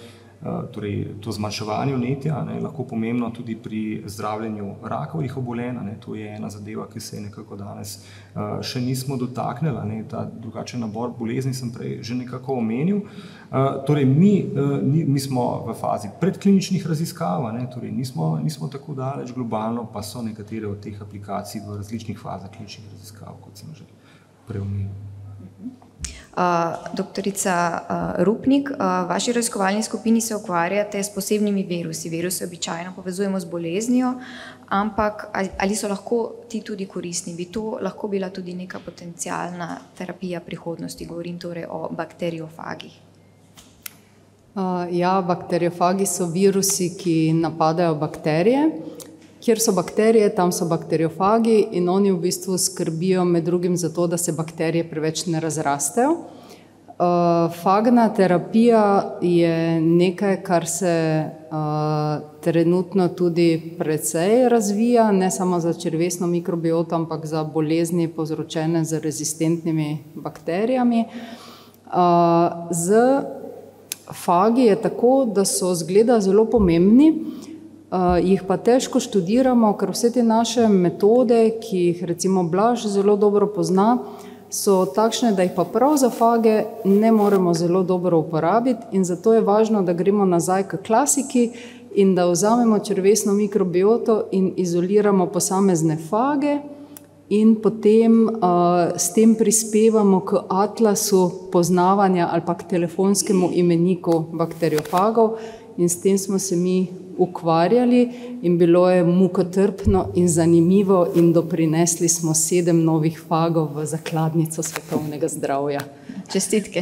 torej to zmanjševanje vnetja, ne, lahko pomembno tudi pri zdravljenju rakavih obolenj, ne, to je ena zadeva, ki se je nekako danes uh, še nismo dotaknili, ne, ta drugačen nabor bolezni sem prej že nekako omenil. Uh, torej mi, uh, ni, mi smo v fazi predkliničnih raziskav, ne, torej nismo, nismo tako daleč globalno, pa so nekatere od teh aplikacij v različnih fazah kliničnih raziskav, kot sem že prej omenil. Uh, doktorica uh, Rupnik, uh, v vaši raziskovalni skupini se ukvarjate s posebnimi virusi. Viruse običajno povezujemo z boleznijo, ampak ali, ali so lahko ti tudi koristni? Bi to lahko bila tudi neka potencialna terapija prihodnosti? Govorim torej o bakteriofagih. Uh, ja, bakteriofagi so virusi, ki napadajo bakterije. Kjer so bakterije, tam so bakteriofagi in oni v bistvu skrbijo med drugim za to, da se bakterije preveč ne razrastejo. Uh, fagna terapija je nekaj, kar se uh, trenutno tudi precej razvija, ne samo za črevesno mikrobioto, ampak za bolezni povzročene z rezistentnimi bakterijami. Uh, z fagi je tako, da so zgleda zelo pomembni, Uh, jih pa težko študiramo, ker vse te naše metode, ki jih recimo Blaž zelo dobro pozna, so takšne, da jih pa prav za fage ne moremo zelo dobro uporabiti in zato je važno, da gremo nazaj k klasiki in da vzamemo črevesno mikrobioto in izoliramo posamezne fage in potem uh, s tem prispevamo k atlasu poznavanja ali pa k telefonskemu imeniku bakteriofagov in s tem smo se mi ukvarjali in bilo je mukotrpno in zanimivo in doprinesli smo sedem novih fagov v zakladnico svetovnega zdravja. Čestitke.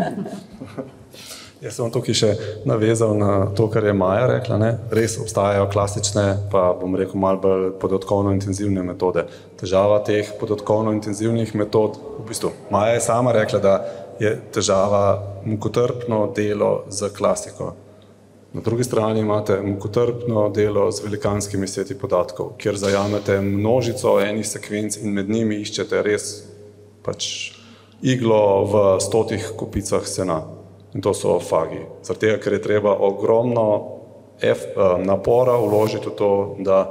Jaz sem tukaj še navezal na to, kar je Maja rekla. Ne? Res obstajajo klasične, pa bom rekel malo bolj podatkovno intenzivne metode. Težava teh podatkovno intenzivnih metod, v bistvu Maja je sama rekla, da je težava mukotrpno delo z klasiko. Na drugi strani imate mukotrpno delo z velikanskimi seti podatkov, kjer zajamete množico enih sekvenc in med njimi iščete res pač iglo v stotih kupicah sena. In to so fagi. Zaradi tega, ker je treba ogromno F, napora vložiti v to, da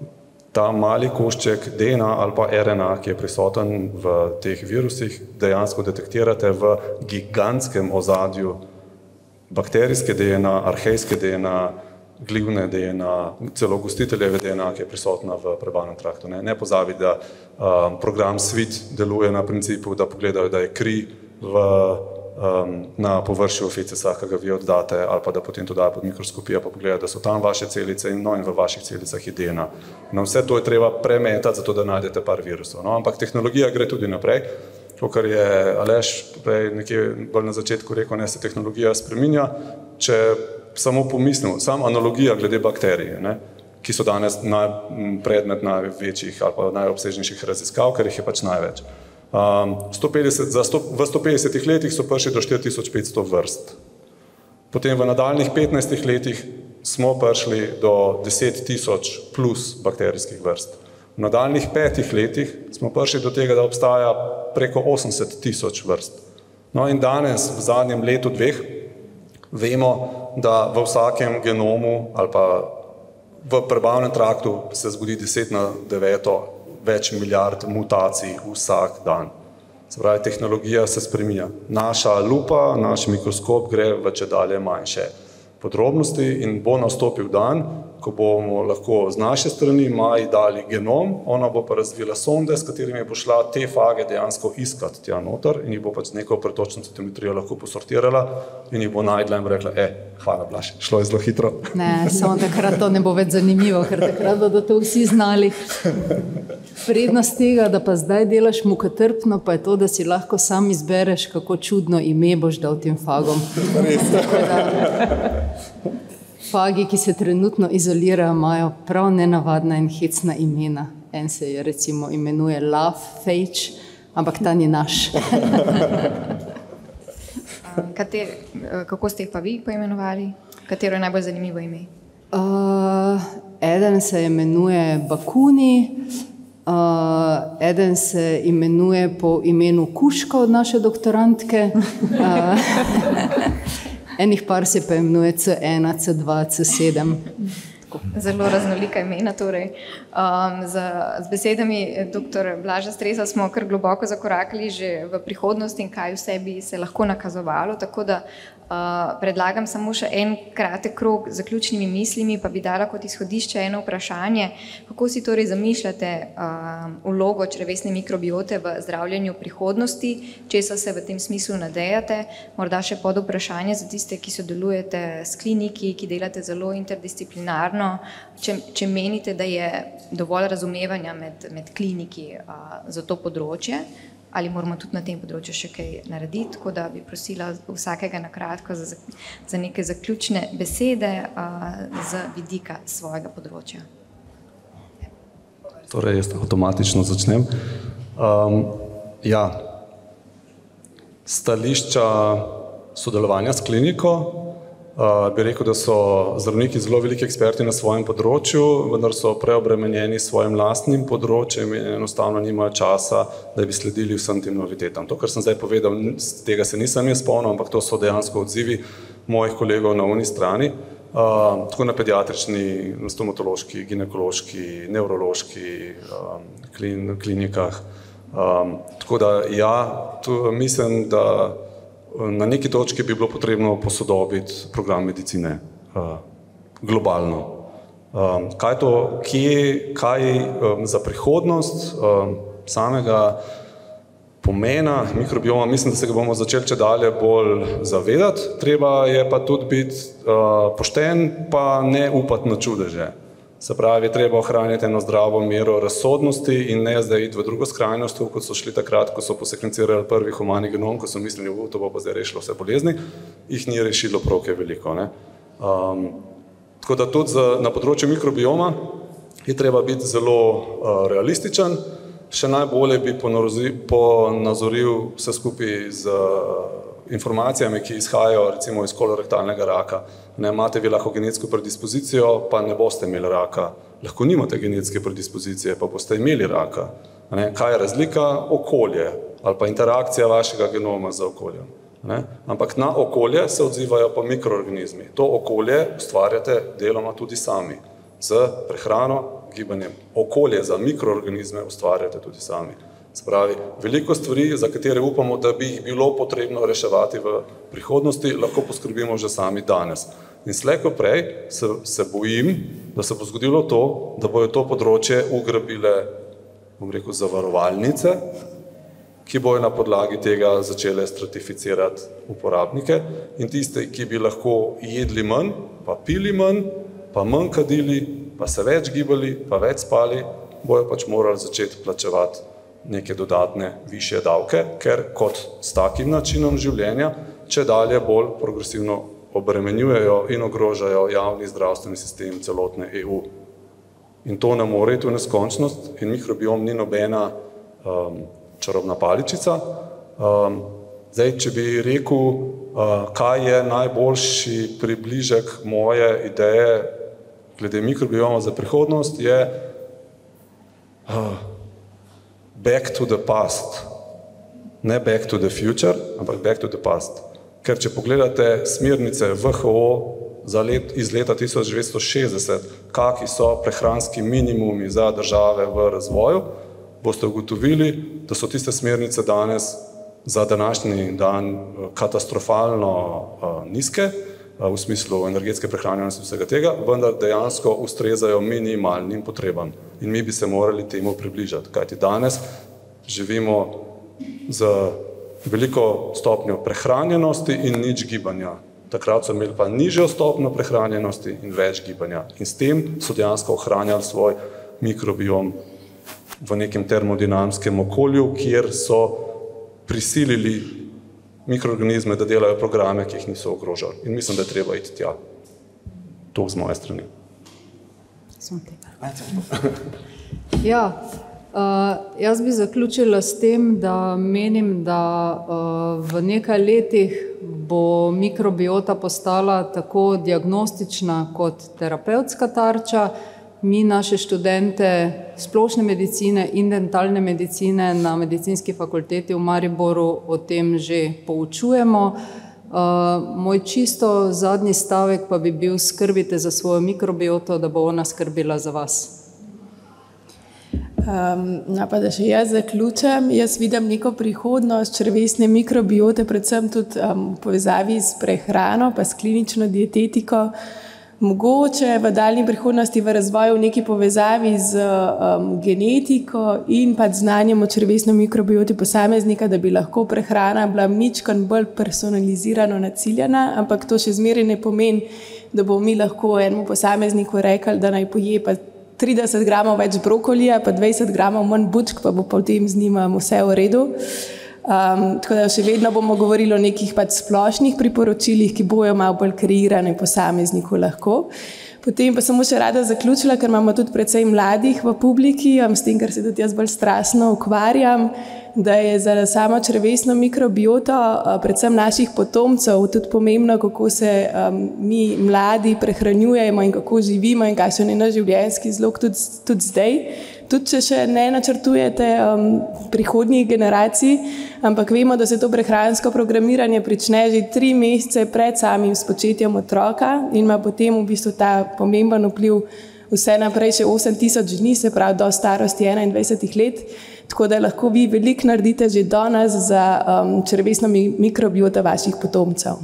ta mali košček D N A ali pa R N A, ki je prisoten v teh virusih, dejansko detektirate v gigantskem ozadju bakterijske D N A, arhejske D N A, glivne D N A, celo gostiteljeve D N A, ki je prisotna v prebavnem traktu. Ne, ne pozabi, da um, program SWIT deluje na principu, da pogledajo, da je kri v, um, na površju fecesa, ki ga vi oddate, ali pa da potem to dajo pod mikroskopijo, pa pogledajo, da so tam vaše celice in, no, in v vaših celicah je D N A. No, vse to je treba premetati, zato da najdete par virusov. No, ampak tehnologija gre tudi naprej. To, kar je Aleš prej nekje bolj na začetku rekel, ne, se tehnologija spreminja, če samo pomislimo, sam analogija glede bakterij, ne, ki so danes naj, predmet največjih ali pa najobsežnejših raziskav, ker jih je pač največ. Um, sto petdeset, za sto, v sto petdesetih letih so prišli do štiri tisoč petsto vrst. Potem v nadaljnjih petnajstih letih smo prišli do deset tisoč plus bakterijskih vrst. V nadaljnjih petih letih smo prišli do tega, da obstaja preko osemdeset tisoč vrst. No in danes, v zadnjem letu dveh, vemo, da v vsakem genomu ali pa v prebavnem traktu se zgodi deset na deveto več milijard mutacij vsak dan. Se pravi, tehnologija se spreminja. Naša lupa, naš mikroskop gre v čedalje manjše podrobnosti in bo nastopil dan, ko bomo lahko z naše strani Maji dali genom, ona bo pa razvila sonde, s katerimi bo šla te fage dejansko iskati tja noter in jih bo pač z neko pretočno citometrijo lahko posortirala in jih bo najdla in bo rekla, e, hvala Blaž, šlo je zelo hitro. Ne, samo takrat to ne bo več zanimivo, ker takrat bodo to vsi znali. Prednost tega, da pa zdaj delaš mukotrpno, pa je to, da si lahko sam izbereš, kako čudno ime boš dal tem fagom. Fagi, ki se trenutno izolirajo, imajo prav nenavadna in hecna imena. En se je recimo imenuje Love Phage, ampak ta ni naš. Kater, kako ste jih pa vi poimenovali? Katero je najbolj zanimivo ime? Uh, eden se imenuje Bakuni, uh, eden se imenuje po imenu Kuška od naše doktorantke. Uh, enih par se pa imenuje C ena, C dva, C sedem. Zelo raznolika imena. Torej. Um, z, z besedami doktor Blaža Stresa smo kar globoko zakorakali že v prihodnost in kaj vse bi se lahko nakazovalo, tako da uh, predlagam samo še en kratek krog z zaključnimi mislimi, pa bi dala kot izhodišče eno vprašanje, kako si torej zamišljate uh, vlogo črevesne mikrobiote v zdravljenju prihodnosti, česa se v tem smislu nadejate, morda še pod vprašanje za tiste, ki sodelujete s kliniki, ki delate zelo interdisciplinarno. Če, če menite, da je dovolj razumevanja med, med kliniki a, za to področje, ali moramo tudi na tem področju še kaj narediti, tako da bi prosila vsakega na kratko za, za neke zaključne besede a, z vidika svojega področja. Torej, jaz avtomatično začnem. Um, ja, stališča sodelovanja s kliniko, Uh, bi rekel, da so zdravniki zelo veliki eksperti na svojem področju, vendar so preobremenjeni s svojim lastnim področjem in enostavno nimajo časa, da bi sledili vsem tem novitetam. To, kar sem zdaj povedal, tega se nisem jaz spomnil, ampak to so dejansko odzivi mojih kolegov na oni strani, uh, tako na pediatrični, na stomatološki, ginekološki, nevrološki um, klin, klinikah. Um, tako da ja, tu mislim, da na neki točki bi bilo potrebno posodobiti program medicine uh, globalno. Um, kaj to, kje, kaj um, za prihodnost um, samega pomena mikrobioma, mislim, da se ga bomo začeli če dalje bolj zavedati, treba je pa tudi biti uh, pošten, pa ne upati na čudeže. Se pravi, treba ohraniti eno zdravo mero razsodnosti in ne zdaj iti v drugo skrajnost, kot so šli takrat, ko so posekvencirali prvi humani genom, ko so mislili, da to bo pa zdaj rešilo vse bolezni, jih ni rešilo prav kaj veliko. Ne? Um, tako da tudi za, na področju mikrobioma je treba biti zelo uh, realističen, še najbolje bi ponazoril vse skupaj z uh, informacijami, ki izhajajo recimo iz kolorektalnega raka. Ne, imate vi lahko genetsko predispozicijo, pa ne boste imeli raka. Lahko nimate genetske predispozicije, pa boste imeli raka. Ne, kaj je razlika? Okolje ali pa interakcija vašega genoma z okoljem. Ne? Ampak na okolje se odzivajo pa mikroorganizmi. To okolje ustvarjate deloma tudi sami. Z prehrano, gibanjem. Okolje za mikroorganizme ustvarjate tudi sami. Spravi, veliko stvari, za katere upamo, da bi jih bilo potrebno reševati v prihodnosti, lahko poskrbimo že sami danes. In slej ko prej se, se bojim, da se bo zgodilo to, da bojo to področje ugrabile, bom rekel, zavarovalnice, ki bojo na podlagi tega začele stratificirati uporabnike in tiste, ki bi lahko jedli manj, pa pili manj, pa manj kadili, pa se več gibali, pa več spali, bojo pač morali začeti plačevati neke dodatne višje davke, ker kot s takim načinom življenja, če dalje bolj progresivno obremenjujejo in ogrožajo javni zdravstveni sistem celotne E U. In to ne more iti v neskončnost in mikrobiom ni nobena um, čarobna paličica. Um, zdaj, če bi rekel, uh, kaj je najboljši približek moje ideje glede mikrobioma za prihodnost, je uh, back to the past, ne back to the future, ampak back to the past. Ker če pogledate smernice V H O za let, iz leta tisoč devetsto šestdeset, kakšni so prehranski minimumi za države v razvoju, boste ugotovili, da so tiste smernice danes za današnji dan katastrofalno uh, nizke, uh, v smislu energetske prehranjenosti vsega tega, vendar dejansko ustrezajo minimalnim potrebam. In mi bi se morali temu približati, kajti danes živimo z veliko stopnjo prehranjenosti in nič gibanja. Takrat so imeli pa nižjo stopnjo prehranjenosti in več gibanja. In s tem so dejansko ohranjali svoj mikrobiom v nekem termodinamskem okolju, kjer so prisilili mikroorganizme, da delajo programe, ki jih niso ogrožali. In mislim, da je treba iti tja. To z moje strani. Ja, uh, jaz bi zaključila s tem, da menim, da uh, v nekaj letih bo mikrobiota postala tako diagnostična kot terapevtska tarča. Mi naše študente splošne medicine in dentalne medicine na medicinski fakulteti v Mariboru o tem že poučujemo. Moj čisto zadnji stavek pa bi bil: skrbite za svojo mikrobioto, da bo ona skrbila za vas. Um, no, pa da še jaz zaključim. Jaz vidim neko prihodnost črevesne mikrobiote, predvsem tudi um, v povezavi s prehrano, pa s klinično dietetiko. Mogoče v daljni prihodnosti v razvoju v neki povezavi z um, genetiko in pa znanjem o črevesni mikrobioti posameznika, da bi lahko prehrana bila mičkan bolj personalizirano naciljena, ampak to še zmeraj ne pomeni, da bomo mi lahko enemu posamezniku rekli, da naj poje pa trideset gramov več brokolija, pa dvajset gramov manj bučk, pa bo potem z njima vse v redu. Um, tako da še vedno bomo govorili o nekih pač splošnih priporočilih, ki bojo malo bolj kreirane posamezniku lahko. Potem pa samo še rada zaključila, ker imamo tudi precej mladih v publiki, um, s tem, ker se tudi jaz bolj strastno ukvarjam, da je za samo črevesno mikrobioto, uh, predvsem naših potomcev, tudi pomembno, kako se um, mi mladi prehranjujemo in kako živimo in kakšen je naš življenjski slog tudi, tudi zdaj. Tudi če še ne načrtujete um, prihodnjih generacij, ampak vemo, da se to prehransko programiranje prične že tri mesece pred samim spočetjem otroka in ima potem v bistvu ta pomemben vpliv vse naprej še osem tisoč dni, se pravi do starosti enaindvajset let, tako da lahko vi veliko naredite že danes za um, črevesno mikrobioto vaših potomcev.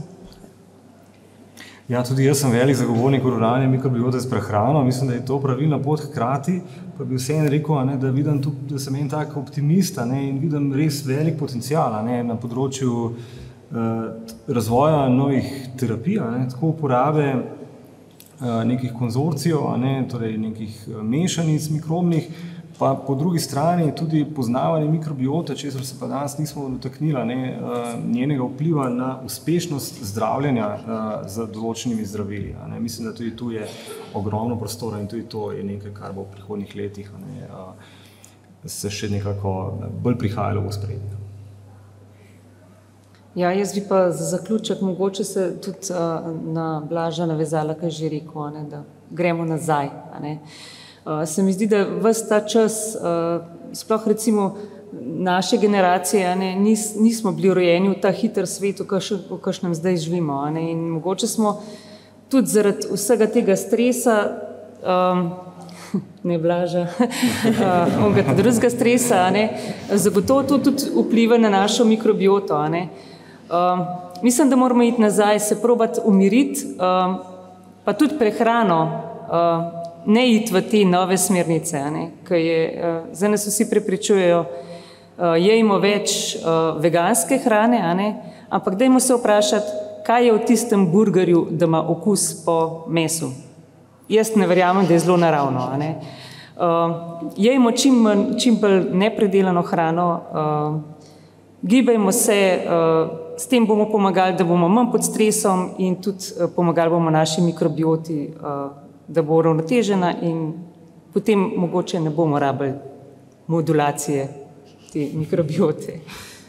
Ja, tudi jaz sem velik zagovornik uravnanja mikrobiote s prehrano. Mislim, da je to pravilna pot, hkrati pa bi vseeno rekel, ne, da vidim tudi, da sem en tak optimist, ne, in vidim res velik potencial, ne, na področju uh, razvoja novih terapij, ne, tako uporabe uh, nekih konzorcijev, ne, torej nekih mešanic mikrobnih, pa po drugi strani tudi poznavanje mikrobiote, česar se pa danes nismo dotaknili, ne, njenega vpliva na uspešnost zdravljenja z določenimi zdravili. Ne. Mislim, da tudi tu je ogromno prostora in tudi to je nekaj, kar bo v prihodnjih letih ne, se še nekako bolj prihajalo v ospredje. Ja, jaz bi pa za zaključek mogoče se tudi na Blaža navezala, kaj že rekel, ne, da gremo nazaj. Ne. Uh, se mi zdi, da ves ta čas, uh, sploh recimo naše generacije, ne, nis, nismo bili rojeni v ta hiter svet, v kakšnem zdaj živimo. Ne, in mogoče smo tudi zaradi vsega tega stresa, um, ne Blaža, uh, onega drugega stresa, ne, zagotovo to tudi vpliva na našo mikrobioto. Ne. Um, mislim, da moramo iti nazaj, se probati umiriti, um, pa tudi prehrano, uh, ne iti v te nove smernice, ne, ki je, uh, zdaj nas vsi prepričujejo, uh, jejmo več uh, veganske hrane, a ne, ampak dajmo se vprašati, kaj je v tistem burgerju, da ima okus po mesu. Jaz ne verjamem, da je zelo naravno. A ne. Uh, jejmo čim, čim bolj nepredelano hrano, uh, gibajmo se, uh, s tem bomo pomagali, da bomo manj pod stresom in tudi uh, pomagali bomo naši mikrobioti, uh, da bo uravnotežena in potem mogoče ne bomo rabili modulacije te mikrobiote.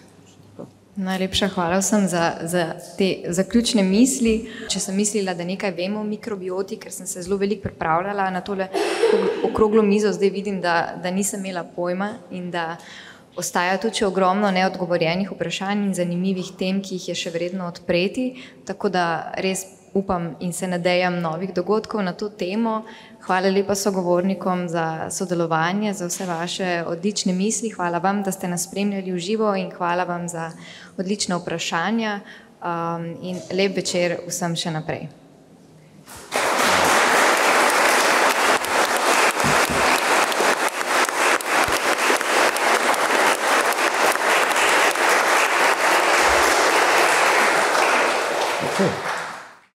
Najlepša hvala vsem za, za te zaključne misli. Če sem mislila, da nekaj vemo o mikrobioti, ker sem se zelo veliko pripravljala na tole okroglo mizo, zdaj vidim, da, da nisem imela pojma in da ostaja tudi še ogromno neodgovorjenih vprašanj in zanimivih tem, ki jih je še vredno odpreti, tako da res upam in se nadejam novih dogodkov na to temo. Hvala lepa sogovornikom za sodelovanje, za vse vaše odlične misli. Hvala vam, da ste nas spremljali v živo in hvala vam za odlična vprašanja um, in lep večer vsem še naprej. Okay.